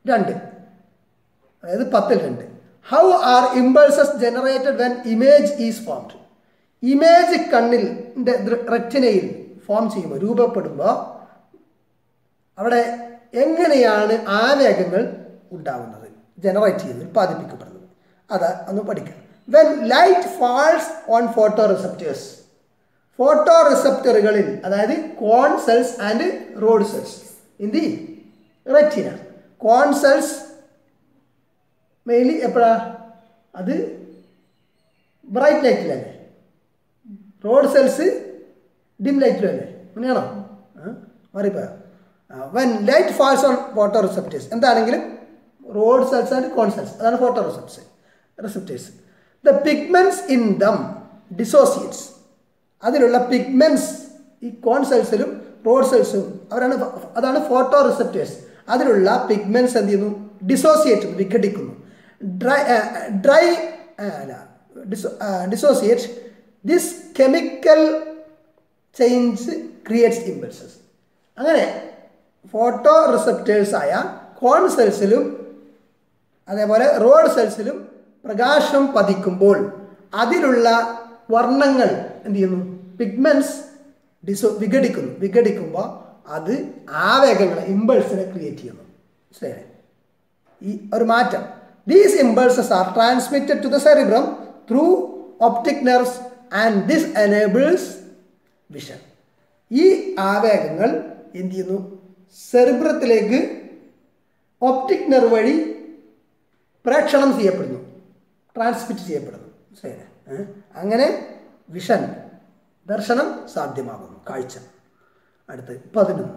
രണ്ട്, അതായത് പത്തിൽ രണ്ട്. How are impulses generated when image is formed? Image കണ്ണിൽ റെറ്റിനയിൽ ഫോം ചെയ്യുമ്പോൾ, രൂപപ്പെടുമ്പോൾ അവിടെ എങ്ങനെയാണ് ആവേഗങ്ങൾ ഉണ്ടാകുന്നത്, ജനറേറ്റ് ചെയ്യുന്നത്, ഉൽപ്പാദിപ്പിക്കപ്പെടുന്നത്? അത് ഒന്ന് പഠിക്കാം. When light falls on photo receptors, photo റിസപ്റ്ററുകളിൽ, അതായത് cone cells and rod cells in the retina. Cone cells mainly എപ്പോഴാ? അത് ബ്രൈറ്റ് ലൈറ്റിലല്ലേ, റോഡ് സെൽസ് ഡിം ലൈറ്റിലല്ലേ, അങ്ങനെയാണോ? മാറിപ്പോയോ? When light falls on photo receptors, എന്താണെങ്കിലും rod cells and cone cells, അതാണ് photo receptors receptors the pigments in them dissociates, അതിലുള്ള പിഗ്മെന്റ്സ് ഈ കോൺ സെൽസിലും റോഡ് സെൽസിലും അവരാണ്, അതാണ് ഫോട്ടോ റിസപ്റ്റേഴ്സ്. അതിലുള്ള പിഗ്മെന്റ്സ് എന്ത് ചെയ്യുന്നു? ഡിസോസിയേറ്റ്, വിഘടിക്കുന്നു. ഡ്രൈ ഡ്രൈ അല്ല dissociate this chemical change creates impulses. അങ്ങനെ ഫോട്ടോ റിസപ്റ്റേഴ്സായ കോൺ സെൽസിലും അതേപോലെ റോഡ് സെൽസിലും പ്രകാശം പതിക്കുമ്പോൾ അതിലുള്ള വർണ്ണങ്ങൾ എന്ത് ചെയ്യുന്നു? പിഗ്മെന്റ്സ് ഡിസോ വിഘടിക്കുന്നു. വിഘടിക്കുമ്പോൾ അത് ആവേഗങ്ങളെ, ഇമ്പൾസിനെ ക്രിയേറ്റ് ചെയ്യുന്നു. ശരി, ഈ ഒരു മാറ്റം. These impulses are transmitted to the cerebrum through optic nerves and this enables vision. ഈ ആവേഗങ്ങൾ എന്ത് ചെയ്യുന്നു? സെറിബ്രത്തിലേക്ക് ഒപ്റ്റിക് നെർവ് വഴി പ്രേക്ഷണം ചെയ്യപ്പെടുന്നു, ട്രാൻസ്മിറ്റ് ചെയ്യപ്പെടുന്നു. ശരി, അങ്ങനെ വിഷൻ, ദർശനം സാധ്യമാകുന്നു, കാഴ്ച. അടുത്ത് പതിനൊന്ന്.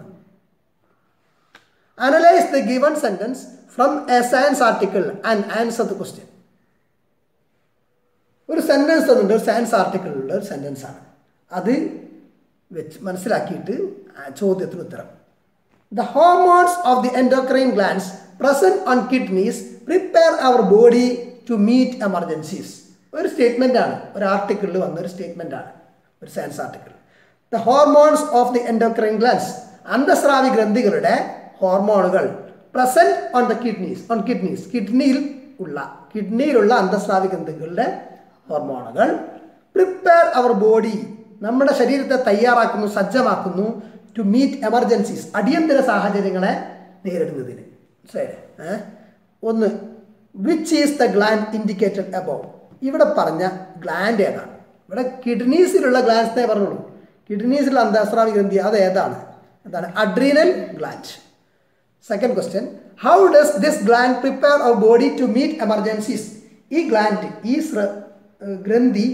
Analyse the given sentence from a science article and answer the question. ഒരു സെന്റൻസ് തന്നിട്ടുണ്ട്, ഒരു സയൻസ് ആർട്ടിക്കിളിലുള്ള ഒരു സെന്റൻസ് ആണ്. അത് വെച്ച് മനസ്സിലാക്കിയിട്ട് ചോദ്യത്തിന് ഉത്തരം. The hormones of the endocrine glands present on kidneys prepare our body to meet emergencies. ഒരു സ്റ്റേറ്റ്മെന്റ് ആണ്, ഒരു ആർട്ടിക്കിളിൽ വന്ന ഒരു സ്റ്റേറ്റ്മെന്റ് ആണ്, ഒരു science article. The hormones of the endocrine glands, അന്തസ്രാവി ഗ്രന്ഥികളുടെ ഹോർമോണുകൾ, present on the kidneys, on kidneys കിഡ്നിയിൽ ഉള്ള കിഡ്നിയിലുള്ള അന്തസ്രാവി ഗ്രന്ഥികളുടെ ഹോർമോണുകൾ, പ്രിപ്പയർ അവർ ബോഡി, നമ്മുടെ ശരീരത്തെ തയ്യാറാക്കുന്നു, സജ്ജമാക്കുന്നു, ടു മീറ്റ് എമർജൻസീസ്, അടിയന്തര സാഹചര്യങ്ങളെ നേരിടുന്നതിന്. ശരി, ഒന്ന്, which is the gland indicated above. ഇവിടെ പറഞ്ഞ ഗ്ലാൻഡ് ഏതാണ്? ഇവിടെ കിഡ്നീസിലുള്ള ഗ്ലാൻഡ്സിനെ പറഞ്ഞുള്ളൂ. കിഡ്നീസിലുള്ള അന്തസ്രാവി ഗ്രന്ഥി അത് ഏതാണ്? എന്താണ്? Adrenal gland. Second question, how does this gland prepare our body to meet emergencies. ഈ ഗ്ലാൻഡ്, ഈ ഗ്രന്ഥി,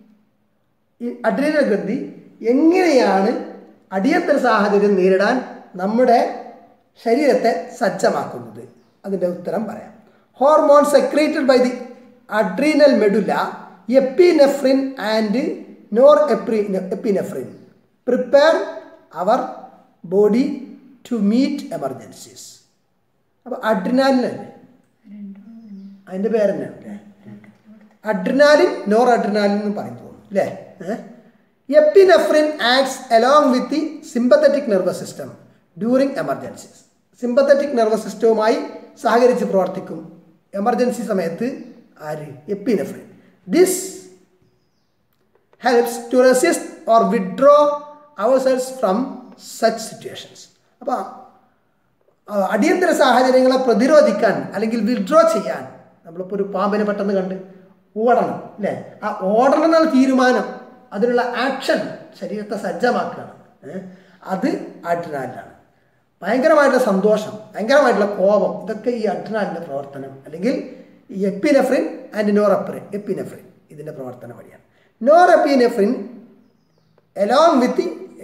ഈ അഡ്രീനൽ ഗ്രന്ഥി എങ്ങനെയാണ് അടിയന്തര സാഹചര്യം നേരിടാൻ നമ്മുടെ ശരീരത്തെ സജ്ജമാക്കുന്നത്? അതിൻ്റെ ഉത്തരം പറയാം. Hormone secreted by the adrenal medulla, epinephrine and nor എപ്രി epinephrine prepare our body to meet emergencies. അപ്പോൾ അഡ്രിനാലിനല്ലേ അതിൻ്റെ പേരെന്നാണ്? അഡ്രിനാലിൻ, നോർ അഡ്രിനാലിൻ എന്ന് പറയും തോന്നുന്നു അല്ലേ? Epinephrine acts along with the sympathetic nervous system during emergencies. Sympathetic nervous സിസ്റ്റവുമായി സഹകരിച്ച് പ്രവർത്തിക്കും എമർജൻസി സമയത്ത്. ആര്? Epinephrine. This helps to resist or withdraw ourselves from such situations. അപ്പോൾ അടിയന്തര സാഹചര്യങ്ങളെ പ്രതിരോധിക്കാൻ അല്ലെങ്കിൽ വിഡ്രോ ചെയ്യാൻ, നമ്മളിപ്പോൾ ഒരു പാമ്പിനെ പെട്ടെന്ന് കണ്ട് ഓടണം അല്ലേ? ആ ഓടണം എന്നുള്ള തീരുമാനം, അതിനുള്ള ആക്ഷൻ ശരീരത്തെ സജ്ജമാക്കുകയാണ്. അത് അഡ്രിനാലിനാണ്. ഭയങ്കരമായിട്ടുള്ള സന്തോഷം, ഭയങ്കരമായിട്ടുള്ള കോപം, ഇതൊക്കെ ഈ അഡ്രിനാലിൻ്റെ പ്രവർത്തനം, അല്ലെങ്കിൽ ഈ എപ്പിനെഫ്രിൻ ആൻഡ് നോറെപ്രിൻ എപ്പിനെഫ്രിൻ ഇതിൻ്റെ പ്രവർത്തനം വഴിയാണ്. Norepinephrine along with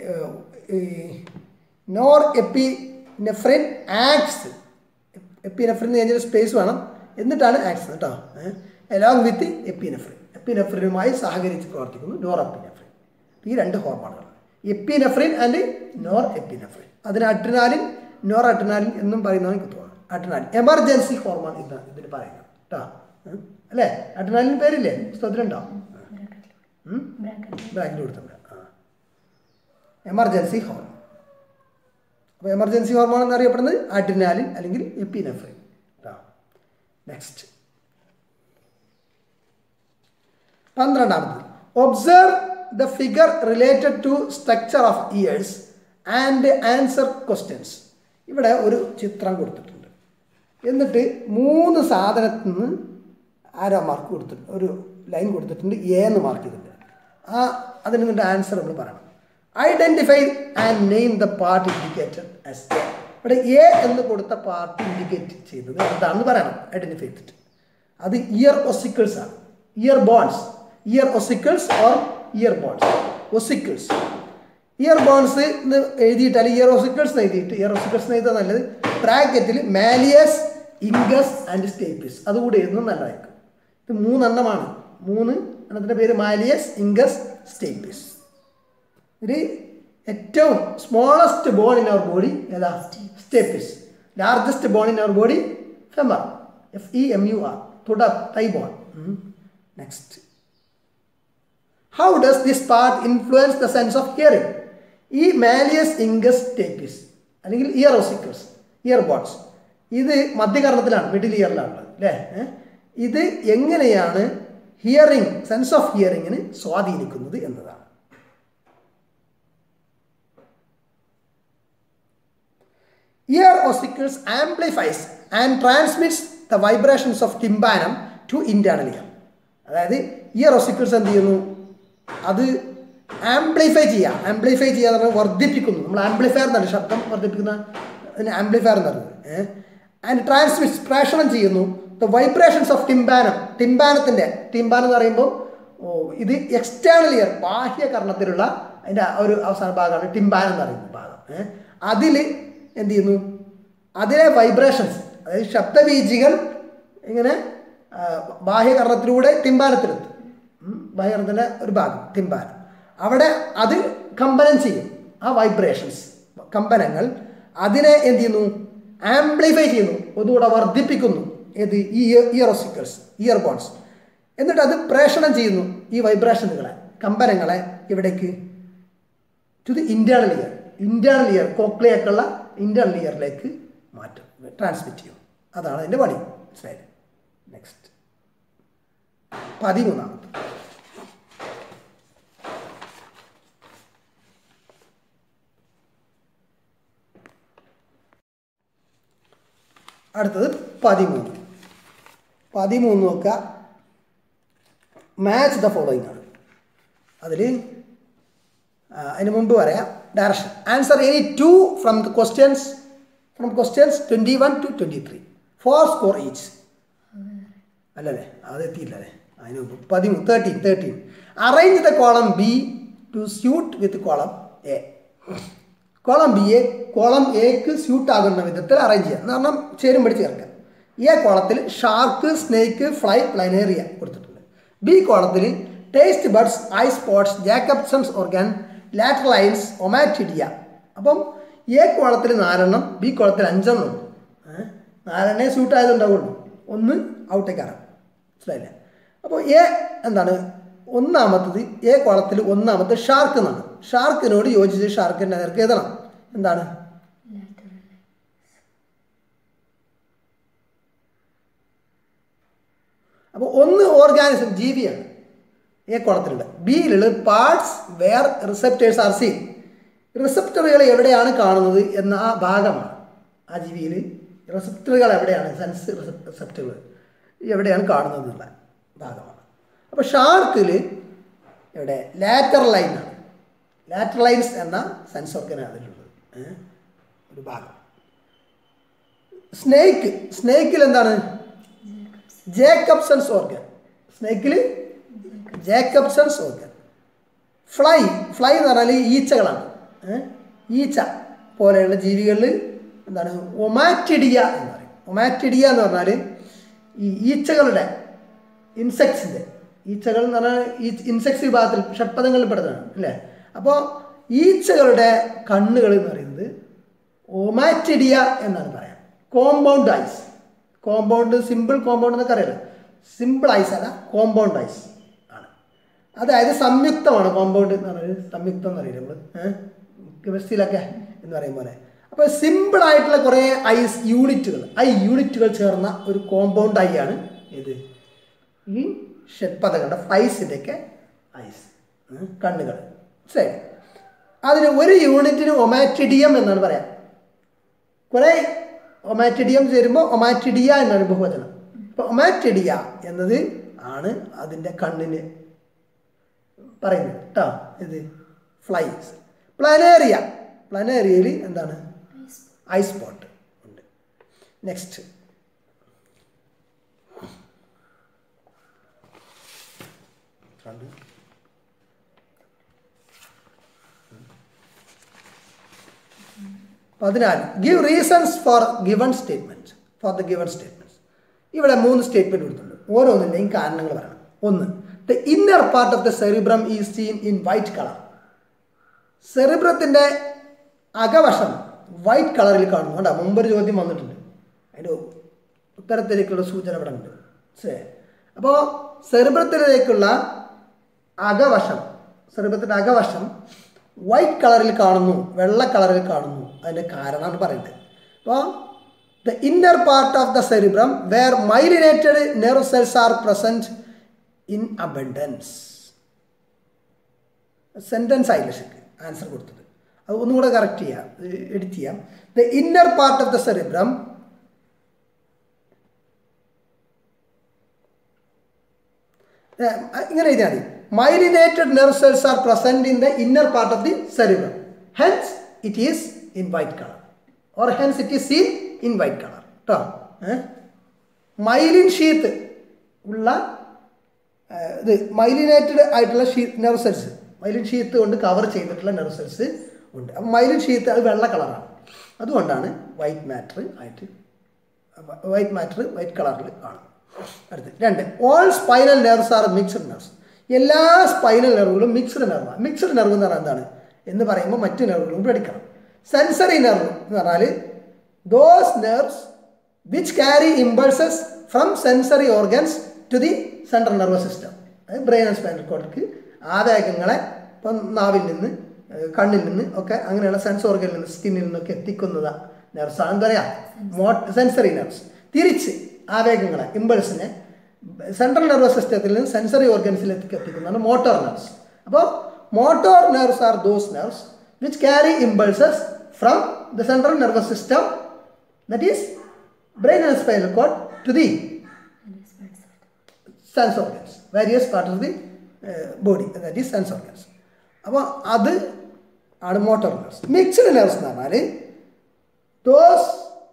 nor epinephrine acts, epinephrine കഴിഞ്ഞൊരു സ്പേസ് വേണം, എന്നിട്ടാണ് ആക്ട്സ് കേട്ടോ. എലോങ് വിത്ത് എപ്പിനെഫ്രിൻ, എപ്പിനെഫ്രിനുമായി സഹകരിച്ച് പ്രവർത്തിക്കുന്നു നോറെപ്പിനെഫ്രിൻ. ഈ രണ്ട് ഹോർമോണുകൾ, എപ്പിനെഫ്രിൻ ആൻഡ് നോർ എപ്പിനെഫ്രിൻ. അതിന് അഡ്രിനാലിൻ, നോർ അഡ്രിനാലിൻ എന്നും പറയുന്നതാണ് എനിക്ക് തോന്നുന്നത്. അഡ്രിനാലിൻ എമർജൻസി ഹോർമോൺ ഇതാണ് ഇതിന് പറയുന്നത് കേട്ടോ, അല്ലേ? അഡ്രിനാലിൻ പേരില്ലേ പുസ്തകത്തിലുണ്ടോ? ബ്രാക്കറ്റിൽ കൊടുത്തിട്ടുണ്ട്. ആ, എമർജൻസി ഹോർമോൺ. അപ്പോൾ എമർജൻസി ഹോർമോൺ എന്നറിയപ്പെടുന്നത് അഡ്രിനാലിൻ അല്ലെങ്കിൽ എപ്പിനെഫ്രിൻ. നെക്സ്റ്റ് പന്ത്രണ്ടാമത് observe the figure related to structure of ears and answer questions. ഇവിടെ ഒരു ചിത്രം കൊടുത്തിട്ടുണ്ട്. എന്നിട്ട് മൂന്ന് സാധനത്തിൽ നിന്ന് ആരോ മാർക്ക് കൊടുത്തിട്ടുണ്ട്, ഒരു ലൈൻ കൊടുത്തിട്ടുണ്ട്, എ എന്ന് മാർക്ക് ചെയ്തിട്ടുണ്ട്. ആ അതിന് നിന്നിട്ട് ആൻസർ നമ്മൾ പറയണം. Identify and name the part indicated as A. ഇവിടെ എ എന്ന് കൊടുത്ത പാർട്ട് ഇൻഡിക്കേറ്റ് ചെയ്തത് എന്താണെന്ന് പറയണം, ഐഡൻറ്റിഫൈ ചെയ്തിട്ട്. അത് ഇയർ ഒസിക്കിൾസ് ആണ്. Ear bones, ear ossicles or ear bones, ossicles. Ear bones എന്ന് എഴുതിയിട്ട് അല്ലെങ്കിൽ ഇയർ ഒസിക്കിൾസ് എന്ന് എഴുതിയിട്ട്, ഇയർ ഒസിക്കിൾസ് എന്ന് എഴുതാൻ നല്ലത് ബ്രാക്കറ്റിൽ മാലിയസ്, ഇംഗസ് ആൻഡ് സ്റ്റേപ്പിസ് അതുകൂടി എഴുതുന്നത് നല്ലതായിരിക്കും. ഇത് മൂന്നെണ്ണമാണ്. മൂന്ന് എണ്ണത്തിൻ്റെ പേര് മാലിയസ്, ഇംഗസ്, സ്റ്റേപ്പിസ്. ഇത് ഏറ്റവും smallest bone in our body ഏതാ? Stapes. Largest bone in our body femur, F E M U R, തുട thigh bone. Next, how does this part influence the sense of hearing? ഈ മാലിയസ്, ഇംഗസ്, സ്റ്റേപ്പിസ് അല്ലെങ്കിൽ ഇയർ ഒസിക്കിൾസ്, ഇയർ ബോൺസ്, ഇത് മധ്യകർണത്തിലാണ്, മിഡിൽ ഇയറിലാണ് അല്ലേ? ഇത് എങ്ങനെയാണ് ഹിയറിംഗ്, സെൻസ് ഓഫ് ഹിയറിങ്ങിന് സ്വാധീനിക്കുന്നത് എന്നതാണ്. Ear ossicles amplifies and transmits the vibrations of tympanum to internal ear. അതായത് ഇയർ ഒസിക്കിൾസ് എന്ത് ചെയ്യുന്നു? അത് ആംപ്ലിഫൈ ചെയ്യുക. ആംപ്ലിഫൈ ചെയ്യുക എന്ന് പറഞ്ഞാൽ വർദ്ധിപ്പിക്കുന്നു. നമ്മൾ ആംപ്ലിഫയർ എന്നല്ല, ശബ്ദം വർദ്ധിപ്പിക്കുന്ന അതിന് ആംപ്ലിഫയർ എന്ന് പറയുന്നത്. ആൻഡ് ട്രാൻസ്മിറ്റ്സ്, പ്രേഷണം ചെയ്യുന്നു ദ വൈബ്രേഷൻസ് ഓഫ് ടിംബാനം. ടിംബാനത്തിൻ്റെ, ടിംബാനം എന്ന് പറയുമ്പോൾ ഇത് എക്സ്റ്റേണൽ ഇയർ, ബാഹ്യകർണത്തിലുള്ള അതിൻ്റെ ഒരു അവസാന ഭാഗമാണ് ടിംബാനം എന്ന് പറയുന്ന ഭാഗം. അതിൽ എന്ത് ചെയ്യുന്നു? അതിലെ വൈബ്രേഷൻസ്, അതായത് ശബ്ദബീജികൾ ഇങ്ങനെ ബാഹ്യകർണത്തിലൂടെ ടിംബാനത്തിലെത്തും. ബാഹ്യകർണത്തിൻ്റെ ഒരു ഭാഗം ടിംബാനം, അവിടെ അത് കമ്പനം ചെയ്യും. ആ വൈബ്രേഷൻസ്, കമ്പനങ്ങൾ അതിനെ എന്ത് ചെയ്യുന്നു? ആംപ്ലിഫൈ ചെയ്യുന്നു, ഒന്നുകൂടെ വർദ്ധിപ്പിക്കുന്നു. ഏത്? ഈ ഇയർ ഒസിക്കിൾസ്, ഇയർ ബോൺസ്. എന്നിട്ട് അത് പ്രേഷണം ചെയ്യുന്നു ഈ വൈബ്രേഷനുകളെ, കമ്പനങ്ങളെ ഇവിടേക്ക് to the internal ear. Internal ear, കോക്ലിയൊക്കെയുള്ള ഇന്റേണൽ ഇയറിലേക്ക് മാറ്റും, ട്രാൻസ്മിറ്റ് ചെയ്യും. അതാണ് അതിൻ്റെ പണി. മനസ്സിലായില്ലേ? നെക്സ്റ്റ് പതിമൂന്നാമത്, അടുത്തത് പതിമൂന്ന്. പതിമൂന്ന് നോക്കുക, മാച്ച് ദ ഫോളോയിങ് ആണ്. അതിൽ അതിന് മുമ്പ് പറയാം direction. Answer any two from the questions from questions twenty one to twenty three, four score each. അല്ലല്ലേ, അത് എത്തിയില്ല അല്ലേ? അതിന് മുമ്പ് പതിമൂന്ന്, thirteen thirteen arrange the column B to suit with column A. Column B A column എക്ക് സ്യൂട്ട് ആകുന്ന വിധത്തിൽ അറേഞ്ച് ചെയ്യുക എന്ന് പറഞ്ഞാൽ ചേരുമ്പടി ചേർക്കുക. എ കോളത്തിൽ ഷാർക്ക്, സ്നേക്ക്, ഫ്ലൈ, പ്ലൈനേറിയ കൊടുത്തിട്ടുണ്ട്. ബി കോളത്തിൽ taste buds, eye spots, Jacobson's organ, lateral lines, ommatidia. അപ്പം എ കോളത്തിൽ നാലെണ്ണം, ബി കോളത്തിൽ അഞ്ചെണ്ണം ഉണ്ട്. നാലെണ്ണേ സ്യൂട്ട് ആയതുണ്ടാവുള്ളൂ, ഒന്ന് ഔട്ടേക്കാണ്. മനസ്സിലായില്ലേ? അപ്പോൾ എ എന്താണ്? ഒന്നാമത്തത് എ കോളത്തിൽ ഒന്നാമത്തെ ഷാർക്ക് എന്നാണ്. ഷാർക്കിനോട് യോജിച്ച് ഷാർക്കിൻ്റെ നേർക്ക് എഴുതണം. എന്താണ്? അപ്പോൾ ഒന്ന് ഓർഗാനിസം, ജീവിയാണ് എ കോളത്തിലുണ്ട്. ബിയിലുള്ളത് parts where receptors are seen. റിസെപ്റ്ററുകൾ എവിടെയാണ് കാണുന്നത് എന്ന ആ ഭാഗമാണ്. ആ ജീവിയിൽ റിസെപ്റ്ററുകൾ എവിടെയാണ്, സെൻസ് റിസെപ്റ്ററുകൾ എവിടെയാണ് കാണുന്നത് എന്നുള്ള ഭാഗമാണ്. അപ്പോൾ ഷാർക്കിൽ എവിടെ? ലാറ്റർ ലൈനാണ്. ലാറ്റർ ലൈൻസ് എന്ന സെൻസ് ഓർഗനാണ് അതിലുള്ളത്, ഒരു ഭാഗം. സ്നേക്ക്, സ്നേക്കിൽ എന്താണ്? Jacobson's organ. സ്നേക്കിൽ ജേക്കബ്സൺസ് ഓർഗൻ. ഫ്ലൈ, ഫ്ലൈ എന്ന് പറഞ്ഞാൽ ഈച്ചകളാണ്. ഈച്ച പോലെയുള്ള ജീവികളിൽ എന്താണ്? ഒമാറ്റിഡിയ എന്ന് പറയും. ഒമാറ്റിഡിയ എന്ന് പറഞ്ഞാൽ ഈ ഈച്ചകളുടെ, ഇൻസെക്ട്സിൻ്റെ, ഈച്ചകൾ എന്ന് പറഞ്ഞാൽ ഈ ഇൻസെക്ട്സ് വിഭാഗത്തിൽ ഷഡ്പദങ്ങളിൽ പെടുന്നതാണ് അല്ലേ? അപ്പോൾ ഈച്ചകളുടെ കണ്ണുകൾ എന്ന് പറയുന്നത് ഒമാറ്റിഡിയ എന്നാണ് പറയാം. Compound eyes, compound, simple compound എന്നൊക്കെ അറിയില്ല. സിമ്പിൾ ഐസ് അല്ല, കോമ്പൗണ്ട് ഐസ് ആണ്. അതായത് സംയുക്തമാണ്. കോമ്പൗണ്ട് എന്ന് പറയുന്നത് സംയുക്തം എന്ന് അറിയില്ല നമ്മൾ കെമിസ്ട്രിയിലൊക്കെ എന്ന് പറയും പോലെ. അപ്പോൾ സിമ്പിളായിട്ടുള്ള കുറേ ഐസ് യൂണിറ്റുകൾ ഐ യൂണിറ്റുകൾ ചേർന്ന ഒരു കോമ്പൗണ്ട് ഐ ആണ് ഇത് ഈ ഷഡ്പദങ്ങളുടെ ഫ്ലൈസിൻ്റെയൊക്കെ ഐസ് കണ്ണുകൾ. ശരി, അതിന് ഒരു യൂണിറ്റിന് ഒമാറ്റിഡിയം എന്നാണ് പറയാം. കുറേ ഒമാറ്റിഡിയം ചേരുമ്പോൾ ഒമാറ്റിഡിയ എന്നാണ് ബഹുവചനം. അപ്പോൾ ഒമാറ്റിഡിയ എന്നത് ആണ് അതിൻ്റെ കണ്ണിന് പറയുന്നത് കേട്ടോ. ഇത് ഫ്ലൈസ്. പ്ലാനേറിയ, പ്ലാനേറിയയിൽ എന്താണ് ഐ സ്പോട്ട് ഉണ്ട്. നെക്സ്റ്റ് പതിനാല് give reasons for given statement for the given statements. ഇവിടെ മൂന്ന് സ്റ്റേറ്റ്മെൻറ്റ് കൊടുത്തിട്ടുണ്ട്. ഓരോന്നിൻ്റെയും കാരണങ്ങൾ പറയണം. ഒന്ന്, the inner part of the cerebrum is seen in white colour. സെറിബ്രത്തിൻ്റെ അകവശം വൈറ്റ് കളറിൽ കാണുന്നു. കണ്ടോ, മുമ്പൊരു ചോദ്യം വന്നിട്ടുണ്ട്, അതിൻ്റെ ഉത്തരത്തിലേക്കുള്ള സൂചന ഇവിടെ ഉണ്ട്. ശരി, അപ്പോൾ സെറിബ്രത്തിലേക്കുള്ള അകവശം സെറിബ്രത്തിൻ്റെ അകവശം വൈറ്റ് കളറിൽ കാണുന്നു, വെള്ള കളറിൽ കാണുന്നു. അതിൻ്റെ കാരണമാണ് പറയുന്നത്. അപ്പോൾ the inner part of the cerebrum where myelinated nerve cells are present in abundance. Sentence ആയില്ല ശരിക്ക് ആൻസർ കൊടുത്തത്. അത് ഒന്നും കൂടെ കറക്റ്റ് ചെയ്യാം, എഡിറ്റ് ചെയ്യാം. The inner part of the cerebrum ഇങ്ങനെ എഴുതിയാൽ മതി. Myelinated nerve cells are present in the inner part of the cerebrum. Hence, it is in white color. Or hence, it is seen in white color. So, eh? Myelin sheath ഉള്ള ഇത് മൈലിനേറ്റഡ് ആയിട്ടുള്ള sheath nerve cells, myelin sheath കൊണ്ട് കവർ ചെയ്തിട്ടുള്ള നെർവ് സെൽസ് ഉണ്ട്. അപ്പം മൈലിൻ ഷീത്ത് അത് വെള്ള കളറാണ്. അതുകൊണ്ടാണ് വൈറ്റ് മാറ്റർ ആയിട്ട് വൈറ്റ് മാറ്റർ വൈറ്റ് കളറിൽ കാണും. അടുത്ത് രണ്ട്, all spinal nerves are mixed nerves. എല്ലാ സ്പൈനൽ നെർവുകളും മിക്സ്ഡ് നെർവാണ്. മിക്സ്ഡ് നെർവ് എന്ന് പറഞ്ഞാൽ എന്താണ് എന്ന് പറയുമ്പോൾ മറ്റു നെർവുകളും പഠിക്കണം. സെൻസറി നെർവ് എന്ന് പറഞ്ഞാൽ those nerves which carry impulses from sensory organs to the central nervous system. അതായത് ബ്രെയിൻ ആൻഡ് സ്പൈനൽ കോർഡിലേക്ക് ആവേഗങ്ങളെ ഇപ്പം നാവിൽ നിന്ന് കണ്ണിൽ നിന്ന് ഒക്കെ അങ്ങനെയുള്ള സെൻസ് ഓർഗനിൽ നിന്ന് സ്കിന്നിൽ നിന്നൊക്കെ എത്തിക്കുന്നതാണ് നെർവ്സാണ്. എന്താ പറയുക, മോ സെൻസറി നെർവ്സ്. തിരിച്ച് ആവേഗങ്ങളെ ഇമ്പൾസിനെ സെൻട്രൽ നെർവസ് സിസ്റ്റത്തിൽ നിന്ന് സെൻസറി ഓർഗൻസിലേക്ക് എത്തിക്കുന്നതാണ് മോട്ടോർ നെർവ്സ്. അപ്പോൾ motor nerves are those nerves which carry impulses from the central nervous system, that is brain and spinal cord, to the sense organs, various part of the body, that is sense organs. അപ്പോൾ അത് ആണ് മോട്ടോർ നെർവ്സ്. മിക്സ്ഡ് നെർവ്സ് എന്ന് പറഞ്ഞാൽ ദോസ്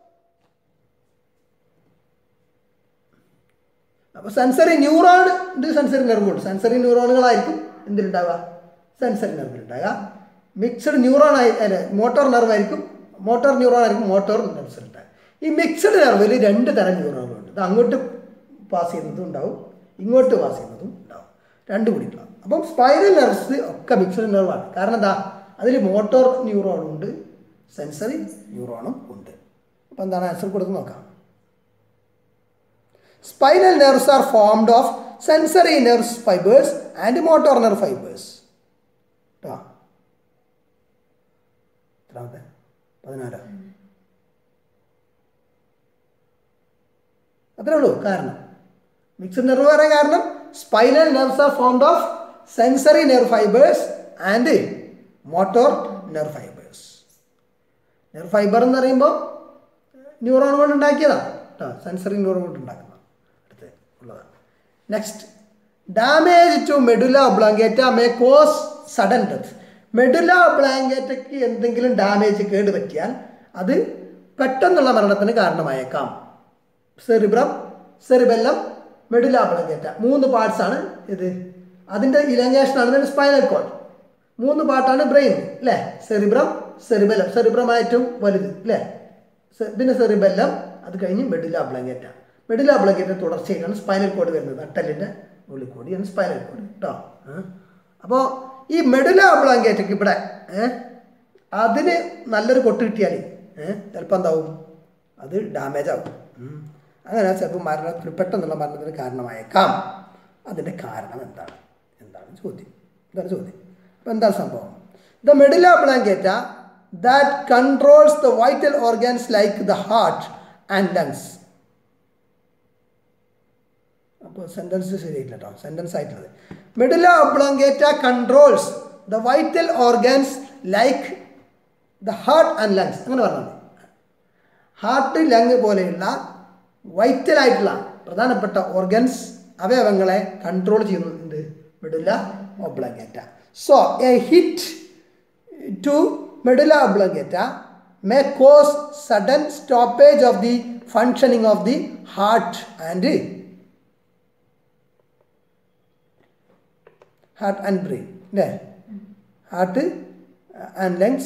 അപ്പോൾ സെൻസറി ന്യൂറോൺ ഉണ്ട്, സെൻസറി നെർവുണ്ട്. സെൻസറി ന്യൂറോണുകളായിരിക്കും എന്തിലുണ്ടാവുക, സെൻസറി നെർവിലുണ്ടാകുക. മിക്സ്ഡ് ന്യൂറോൺ ആയി അല്ലെ മോട്ടോർ നെർവ് ആയിരിക്കും, മോട്ടോർ ന്യൂറോൺ ആയിരിക്കും മോട്ടോർ നെർവ്സ് ഉണ്ടാകുക. ഈ മിക്സ്ഡ് നെർവിൽ രണ്ട് തരം ന്യൂറോണുകളുണ്ട്. ഇത് അങ്ങോട്ട് പാസ് ചെയ്യുന്നതും ഉണ്ടാവും, ഇങ്ങോട്ട് പാസ് ചെയ്യുന്നതും ഉണ്ടാവും, രണ്ടും കൂടി ഉണ്ടാവും. അപ്പം സ്പൈനൽ നെർവ്സ് ഒക്കെ മിക്സ്ഡ് നെർവാണ്. കാരണം എന്താ, അതിൽ മോട്ടോർ ന്യൂറോണും ഉണ്ട്, സെൻസറി ന്യൂറോണും ഉണ്ട്. അപ്പോൾ എന്താണ് ആൻസർ കൊടുത്ത് നോക്കാം. Spinal nerves are formed of sensory nerve fibers and motor nerve fibers. പതിനാല് അത്രേ ഉള്ളൂ കാരണം. മിക്സ്ഡ് നെർവ് പറയാൻ കാരണം spinal nerves are formed of sensory nerve fibres and motor nerve fibres. Nerve fibre എന്ന് പറയുമ്പോൾ ന്യൂറോൺ കൊണ്ട് ഉണ്ടാക്കിയതാണ് കേട്ടോ, സെൻസറി ന്യൂറോൺ കൊണ്ട് ഉണ്ടാക്കുന്നത് ഉള്ളതാണ്. Next, damage to medulla oblongata may cause sudden death. Medulla ഒബ്ലോങ്കേറ്റയ്ക്ക് എന്തെങ്കിലും ഡാമേജ് കേട് പറ്റിയാൽ അത് പെട്ടെന്നുള്ള മരണത്തിന് കാരണമായേക്കാം. സെറിബ്രം, സെറിബെല്ലം, മെഡുല ഒബ്ലോങ്കേറ്റ മൂന്ന് പാർട്സാണ് ഇത്. അതിൻ്റെ ഇലങ്ങേഷനാണ് സ്പൈനൽ കോഡ്. മൂന്ന് പാർട്ടാണ് ബ്രെയിൻ അല്ലേ, സെറിബ്രം, സെറിബെല്ലം. സെറിബ്രം ഏറ്റവും വലുത് അല്ലേ, പിന്നെ സെറിബെല്ലം, അത് കഴിഞ്ഞ് മെഡുല ഒബ്ലോങ്കേറ്റ. മെഡുല ഒബ്ലോങ്കേറ്റ തുടർച്ചയായിട്ടാണ് സ്പൈനൽ കോഡ് വരുന്നത്. നട്ടലിൻ്റെ ഉള്ളിൽ കൂടിയാണ് സ്പൈനൽ കോഡ് കേട്ടോ. അപ്പോൾ ഈ മെഡുല ഒബ്ലോങ്കേറ്റയ്ക്ക് ഇവിടെ അതിന് നല്ലൊരു കൊട്ട് കിട്ടിയാൽ ചിലപ്പോൾ എന്താവും, അത് ഡാമേജ് ആവും. അങ്ങനെ ചിലപ്പോൾ മരണത്തിന് പെട്ടെന്നുള്ള മരണത്തിന് കാരണമായേക്കാം. അതിൻ്റെ കാരണം എന്താണ് എന്താണ് ചോദ്യം, എന്താണ് ചോദ്യം. അപ്പോൾ എന്താണ് സംഭവം? The medulla oblongata that controls the vital organs like the heart and lungs. അപ്പോൾ സെൻറ്റൻസ് ശരിയായില്ല കേട്ടോ, സെൻറ്റൻസ് ആയിട്ടുള്ളത് medulla oblongata controls the vital organs like the heart and lungs. അങ്ങനെ പറഞ്ഞാൽ മതി. ഹാർട്ട് ലങ് പോലെയുള്ള വൈറ്റലായിട്ടുള്ള പ്രധാനപ്പെട്ട ഓർഗൻസ് അവയവങ്ങളെ കൺട്രോൾ ചെയ്യുന്നുണ്ട് medulla oblongata. So a hit to medulla oblongata may cause sudden stoppage of the functioning of the heart and heart and brain. Yeah. Heart and lungs.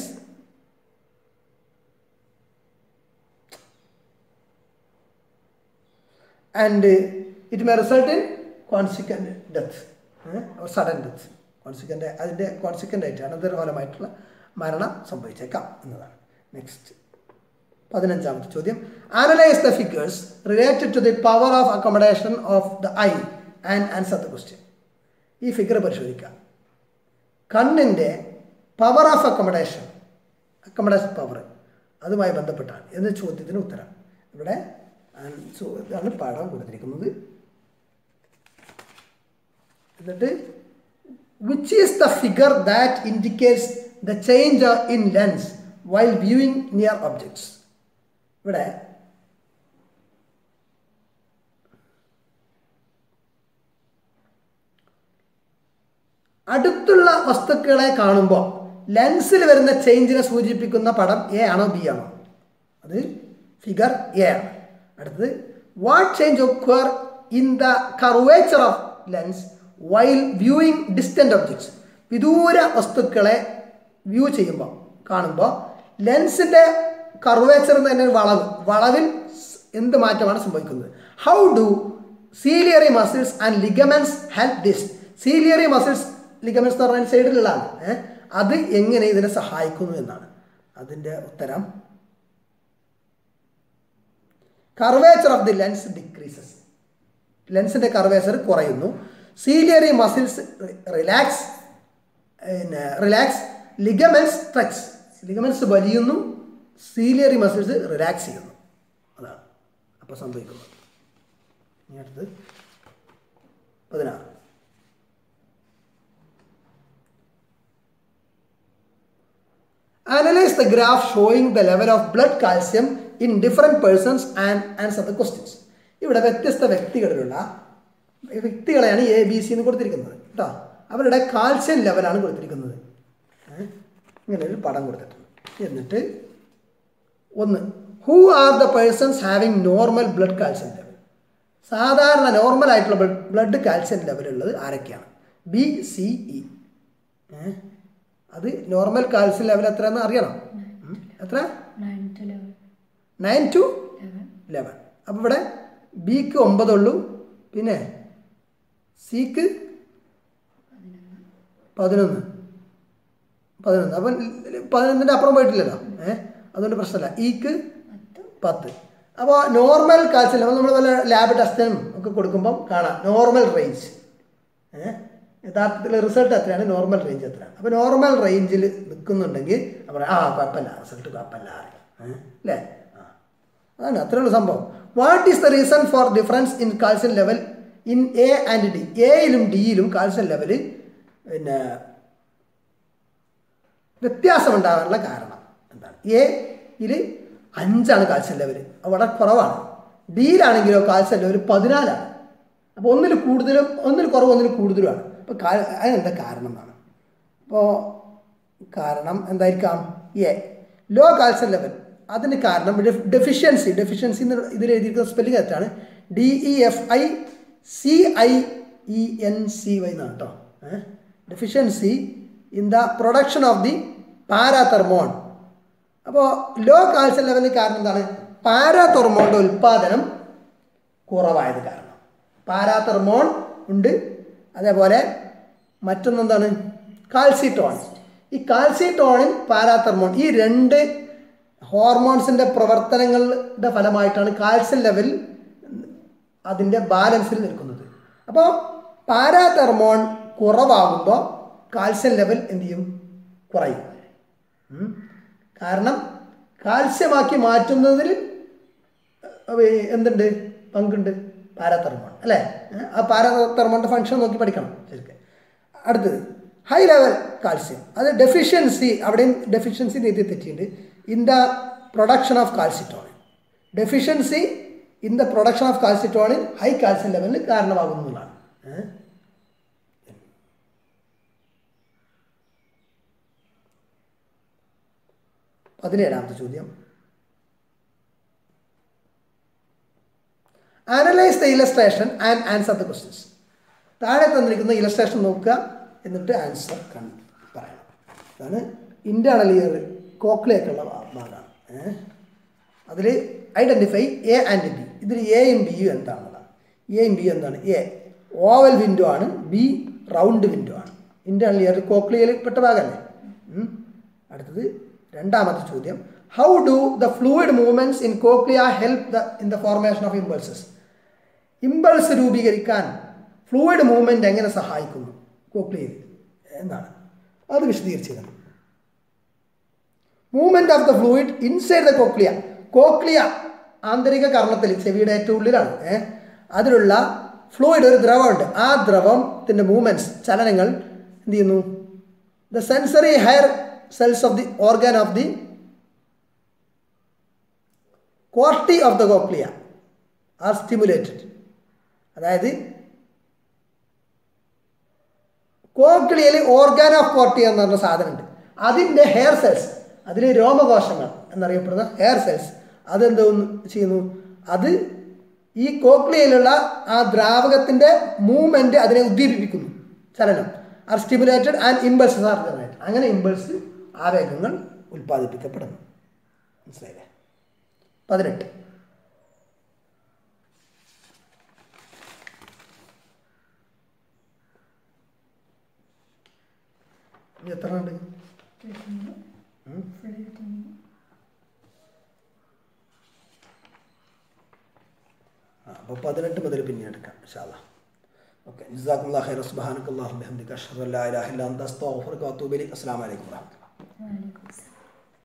And uh, it may result in consequent death eh? or sudden death. Consequent അതിൻ്റെ കോൺസിക്വൻ്റ് ആയിട്ട് അനന്തരഫലമായിട്ടുള്ള മരണം സംഭവിച്ചേക്കാം എന്നതാണ്. നെക്സ്റ്റ് പതിനഞ്ചാമത്തെ ചോദ്യം. Analyse the figures related to the power of accommodation of the eye and answer the question. ഈ ഫിഗർ പരിശോധിക്കാം. കണ്ണിൻ്റെ power of accommodation, accommodation power അതുമായി ബന്ധപ്പെട്ടാണ് എന്ന ചോദ്യത്തിന് ഉത്തരം ഇവിടെ ഇതാണ് പാഠം കൊടുത്തിരിക്കുന്നത്. എന്നിട്ട് which is the figure that indicates the change in lens while viewing near objects. ഇവിടെ അടുത്തുള്ള വസ്തുക്കളെ കാണുമ്പോൾ ലെൻസിൽ വരുന്ന ചേഞ്ചിനെ സൂചിപ്പിക്കുന്ന പടം എ ആണോ ബി ആണോ? അത് ഫിഗർ എ ആണ്. അടുത്തത് what change occur in the curvature of lens while viewing distant objects. വിദൂര വസ്തുക്കളെ വ്യൂ ചെയ്യുമ്പോൾ കാണുമ്പോൾ ലെൻസിൻ്റെ കർവേച്ചർ എന്ന് തന്നെ വളവ് വളവിൽ എന്ത് മാറ്റമാണ് സംഭവിക്കുന്നത്? How do ciliary muscles and ligaments help this? Ciliary muscles ligaments എന്ന് പറഞ്ഞാൽ സൈഡിലുള്ളതാണ്, ഏഹ് അത് എങ്ങനെ ഇതിനെ സഹായിക്കുന്നു എന്നാണ് അതിൻ്റെ ഉത്തരം. Curvature of the lens decreases. ലെൻസിൻ്റെ കർവേച്ചർ കുറയുന്നു. സീലിയറി മസിൽസ് റിലാക്സ് പിന്നെ റിലാക്സ് ലിഗമെന്റ്സ് സ്ട്രെച്ച്. ലിഗമെന്റ്സ് വലിയുന്നു, സീലിയറി മസിൽസ് റിലാക്സ് ചെയ്യുന്നു. അതാണ് അപ്പോൾ സംഭവിക്കുന്നത്. ഇനി അടുത്ത് പതിനാറ്. Analyze the graph showing the level of blood calcium in different persons and answer the questions. ഇവിടെ വ്യത്യസ്ത വ്യക്തികളിലുള്ള വ്യക്തികളെയാണ് എ ബി സി എന്ന് കൊടുത്തിരിക്കുന്നത് കേട്ടോ. അവരുടെ കാൽസ്യം ലെവലാണ് കൊടുത്തിരിക്കുന്നത്. ഇങ്ങനെ ഒരു പടം കൊടുത്തിട്ടുണ്ട്. എന്നിട്ട് ഒന്ന്, who are the persons having normal blood calcium level. സാധാരണ നോർമൽ ആയിട്ടുള്ള ബ്ലഡ് കാൽസ്യം ലെവലുള്ളത് ആരൊക്കെയാണ്? B C E. അത് നോർമൽ കാൽസ്യം ലെവൽ എത്രയെന്ന് അറിയണം. എത്ര? Nine to eleven. അപ്പോൾ ഇവിടെ ബിക്ക് ഒമ്പതുള്ളൂ, പിന്നെ സിക്ക് പതിനൊന്ന് പതിനൊന്ന് അപ്പം പതിനൊന്നിൻ്റെ അപ്പുറം പോയിട്ടില്ലല്ലോ, ഏഹ് അതുകൊണ്ട് പ്രശ്നമില്ല. ഇക്ക് പത്ത്. അപ്പോൾ നോർമൽ കാൽസ്യം ലെവൽ നമ്മൾ വല്ല ലാബ് ടെസ്റ്റിനും ഒക്കെ കൊടുക്കുമ്പം കാണാം നോർമൽ റേഞ്ച്. ഏഹ് യഥാർത്ഥത്തിൽ റിസൾട്ട് എത്രയാണ്, നോർമൽ റേഞ്ച് എത്രയാണ്. അപ്പോൾ നോർമൽ റേഞ്ചിൽ നിൽക്കുന്നുണ്ടെങ്കിൽ നമ്മൾ ആ കുഴപ്പമില്ല, റിസൾട്ട് കുഴപ്പമില്ല അറിയാം, അല്ലേ? ആ അതാണ് അത്രയുള്ള സംഭവം. What is the reason for difference in calcium level in A and D? എയിലും ഡിയിലും കാൽസ്യം ലെവല് പിന്നെ വ്യത്യാസമുണ്ടാകാനുള്ള കാരണം എന്താണ്? എയിൽ അഞ്ചാണ് കാൽസ്യം ലെവൽ, വളരെ കുറവാണ്. ഡിയിലാണെങ്കിലോ കാൽസ്യം ലെവൽ പതിനാലാണ്. അപ്പോൾ ഒന്നിൽ കൂടുതലും ഒന്നിൽ കുറവ് ഒന്നിൽ കൂടുതലുമാണ്. അപ്പോൾ കാ അതിനെന്താ കാരണം എന്നാണ്. അപ്പോൾ കാരണം എന്തായിരിക്കാം? A low calcium level. അതിന് കാരണം ഡെഫിഷ്യൻസി. ഡെഫിഷ്യൻസി എന്ന് ഇതിൽ എഴുതിയിരിക്കുന്ന സ്പെല്ലിംഗ് തെറ്റാണ്. D E F I C I E N C Y എന്നാണ് കേട്ടോ. Deficiency in the production of the parathormone. അപ്പോൾ ലോ കാൽസ്യം ലെവലിന് കാരണം എന്താണ്? പാരാതെർമോണിൻ്റെ ഉൽപ്പാദനം കുറവായത് കാരണം. പാരാതെർമോൺ ഉണ്ട്, അതേപോലെ മറ്റൊന്നെന്താണ്? കാൽസിട്ടോൺ. ഈ കാൽസിട്ടോണിൻ പാരാതെർമോൺ ഈ രണ്ട് ഹോർമോൺസിൻ്റെ പ്രവർത്തനങ്ങളുടെ ഫലമായിട്ടാണ് കാൽസ്യം ലെവൽ അതിൻ്റെ ബാലൻസിൽ നിൽക്കുന്നത്. അപ്പോൾ പാരാതെർമോൺ കുറവാകുമ്പോൾ കാൽസ്യം ലെവൽ എന്ത് ചെയ്യും? കുറയും. കാരണം കാൽസ്യമാക്കി മാറ്റുന്നതിൽ എന്തുണ്ട്, പങ്കുണ്ട്, പാരാതെർമോൺ അല്ലേ. ആ പാരാതെർമോണിൻ്റെ ഫംഗ്ഷൻ നോക്കി പഠിക്കണം ശരിക്കും. അടുത്തത് ഹൈ ലെവൽ കാൽസ്യം, അത് ഡെഫിഷ്യൻസി, അവിടെയും ഡെഫിഷ്യൻസി നീതി തെറ്റിയിട്ടുണ്ട്. In the production of calcitonin, deficiency in the production of calcitonin high calcium ലെവലിൽ കാരണമാകുന്നതാണ്. പതിനേഴാമത്തെ ചോദ്യം, analyse the illustration and answer the questions. താഴെ തന്നിരിക്കുന്ന ഇലസ്ട്രേഷൻ നോക്കുക, എന്നിട്ട് ആൻസർ കണ്ട് പറയണം. അതാണ് ഇൻറ്റേർണൽ ഇയർ കോക്ലിയൊക്കെയുള്ള ഭാഗമാണ്. അതിൽ ഐഡൻറ്റിഫൈ എ ആൻഡ് ബി. ഇതിൽ എയും ബിയും എന്താണെന്നതാണ്. എയും ബിയും എന്താണ്? എ ഓവൽ വിൻഡോ ആണ്, ബി റൗണ്ട് വിൻഡോ ആണ്. ഇൻറ്റേർണൽ ഇയർ കോക്ലിയയിൽ പെട്ട ഭാഗമല്ലേ. അടുത്തത് രണ്ടാമത്തെ ചോദ്യം, how do the fluid movements in cochlea help the in the formation of impulses. Impulse രൂപീകരിക്കാൻ ഫ്ലൂയിഡ് മൂവ്മെൻറ്റ് എങ്ങനെ സഹായിക്കുന്നു കോക്ലിയയിൽ എന്നാണ്. അത് വിശദീകരിച്ചത്. Movement of the fluid inside the cochlea, cochlea ആന്തരിക കർണത്തിൽ, ചെവിയുടെ ഏറ്റവും ഉള്ളിലാണ്, ഏഹ് അതിലുള്ള ഫ്ലൂയിഡ്, ഒരു ദ്രവമുണ്ട്. ആ ദ്രവത്തിൻ്റെ മൂവ്മെൻറ്റ്സ്, ചലനങ്ങൾ എന്ത് ചെയ്യുന്നു? The sensory hair cells of the organ of the Corti of the cochlea are stimulated. അതായത് കോക്ലിയയിൽ ഓർഗാൻ ഓഫ് കോർട്ടി എന്ന് പറഞ്ഞ സാധനമുണ്ട്. അതിൻ്റെ ഹെയർ സെൽസ്, അതിൽ രോമകോശങ്ങൾ എന്നറിയപ്പെടുന്ന ഹെയർ സെൽസ്, അതെന്തോ ചെയ്യുന്നു? അത് ഈ കോക്ലിയയിലുള്ള ആ ദ്രാവകത്തിൻ്റെ മൂവ്മെൻറ്റ് അതിനെ ഉദ്ദീപിപ്പിക്കുന്നു, ചലനം. Are stimulated and impulses are generated. അങ്ങനെ ഇമ്പൾസ്, ആവേഗങ്ങൾ ഉൽപ്പാദിപ്പിക്കപ്പെടുന്നു. മനസ്സിലായില്ലേ? പതിനെട്ട്, എത്ര ഉണ്ട്? അപ്പോൾ പതിനെട്ട് മുതൽ പിന്നെ എടുക്കാം ഇൻഷാ അല്ലാഹ്. ഓക്കെ, ജസാക്കുമുല്ലാഹു ഖൈറൻ. സുബ്ഹാനക്കല്ലാഹുമ്മ വബിഹംദിക അഷ്ഹദു അൻ ലാ ഇലാഹ ഇല്ല അൻത അസ്തഗ്ഫിറുക വഅതൂബു ഇലൈക്. അസ്സലാമു അലൈക്കും വറഹ്മത്തുള്ളാഹി.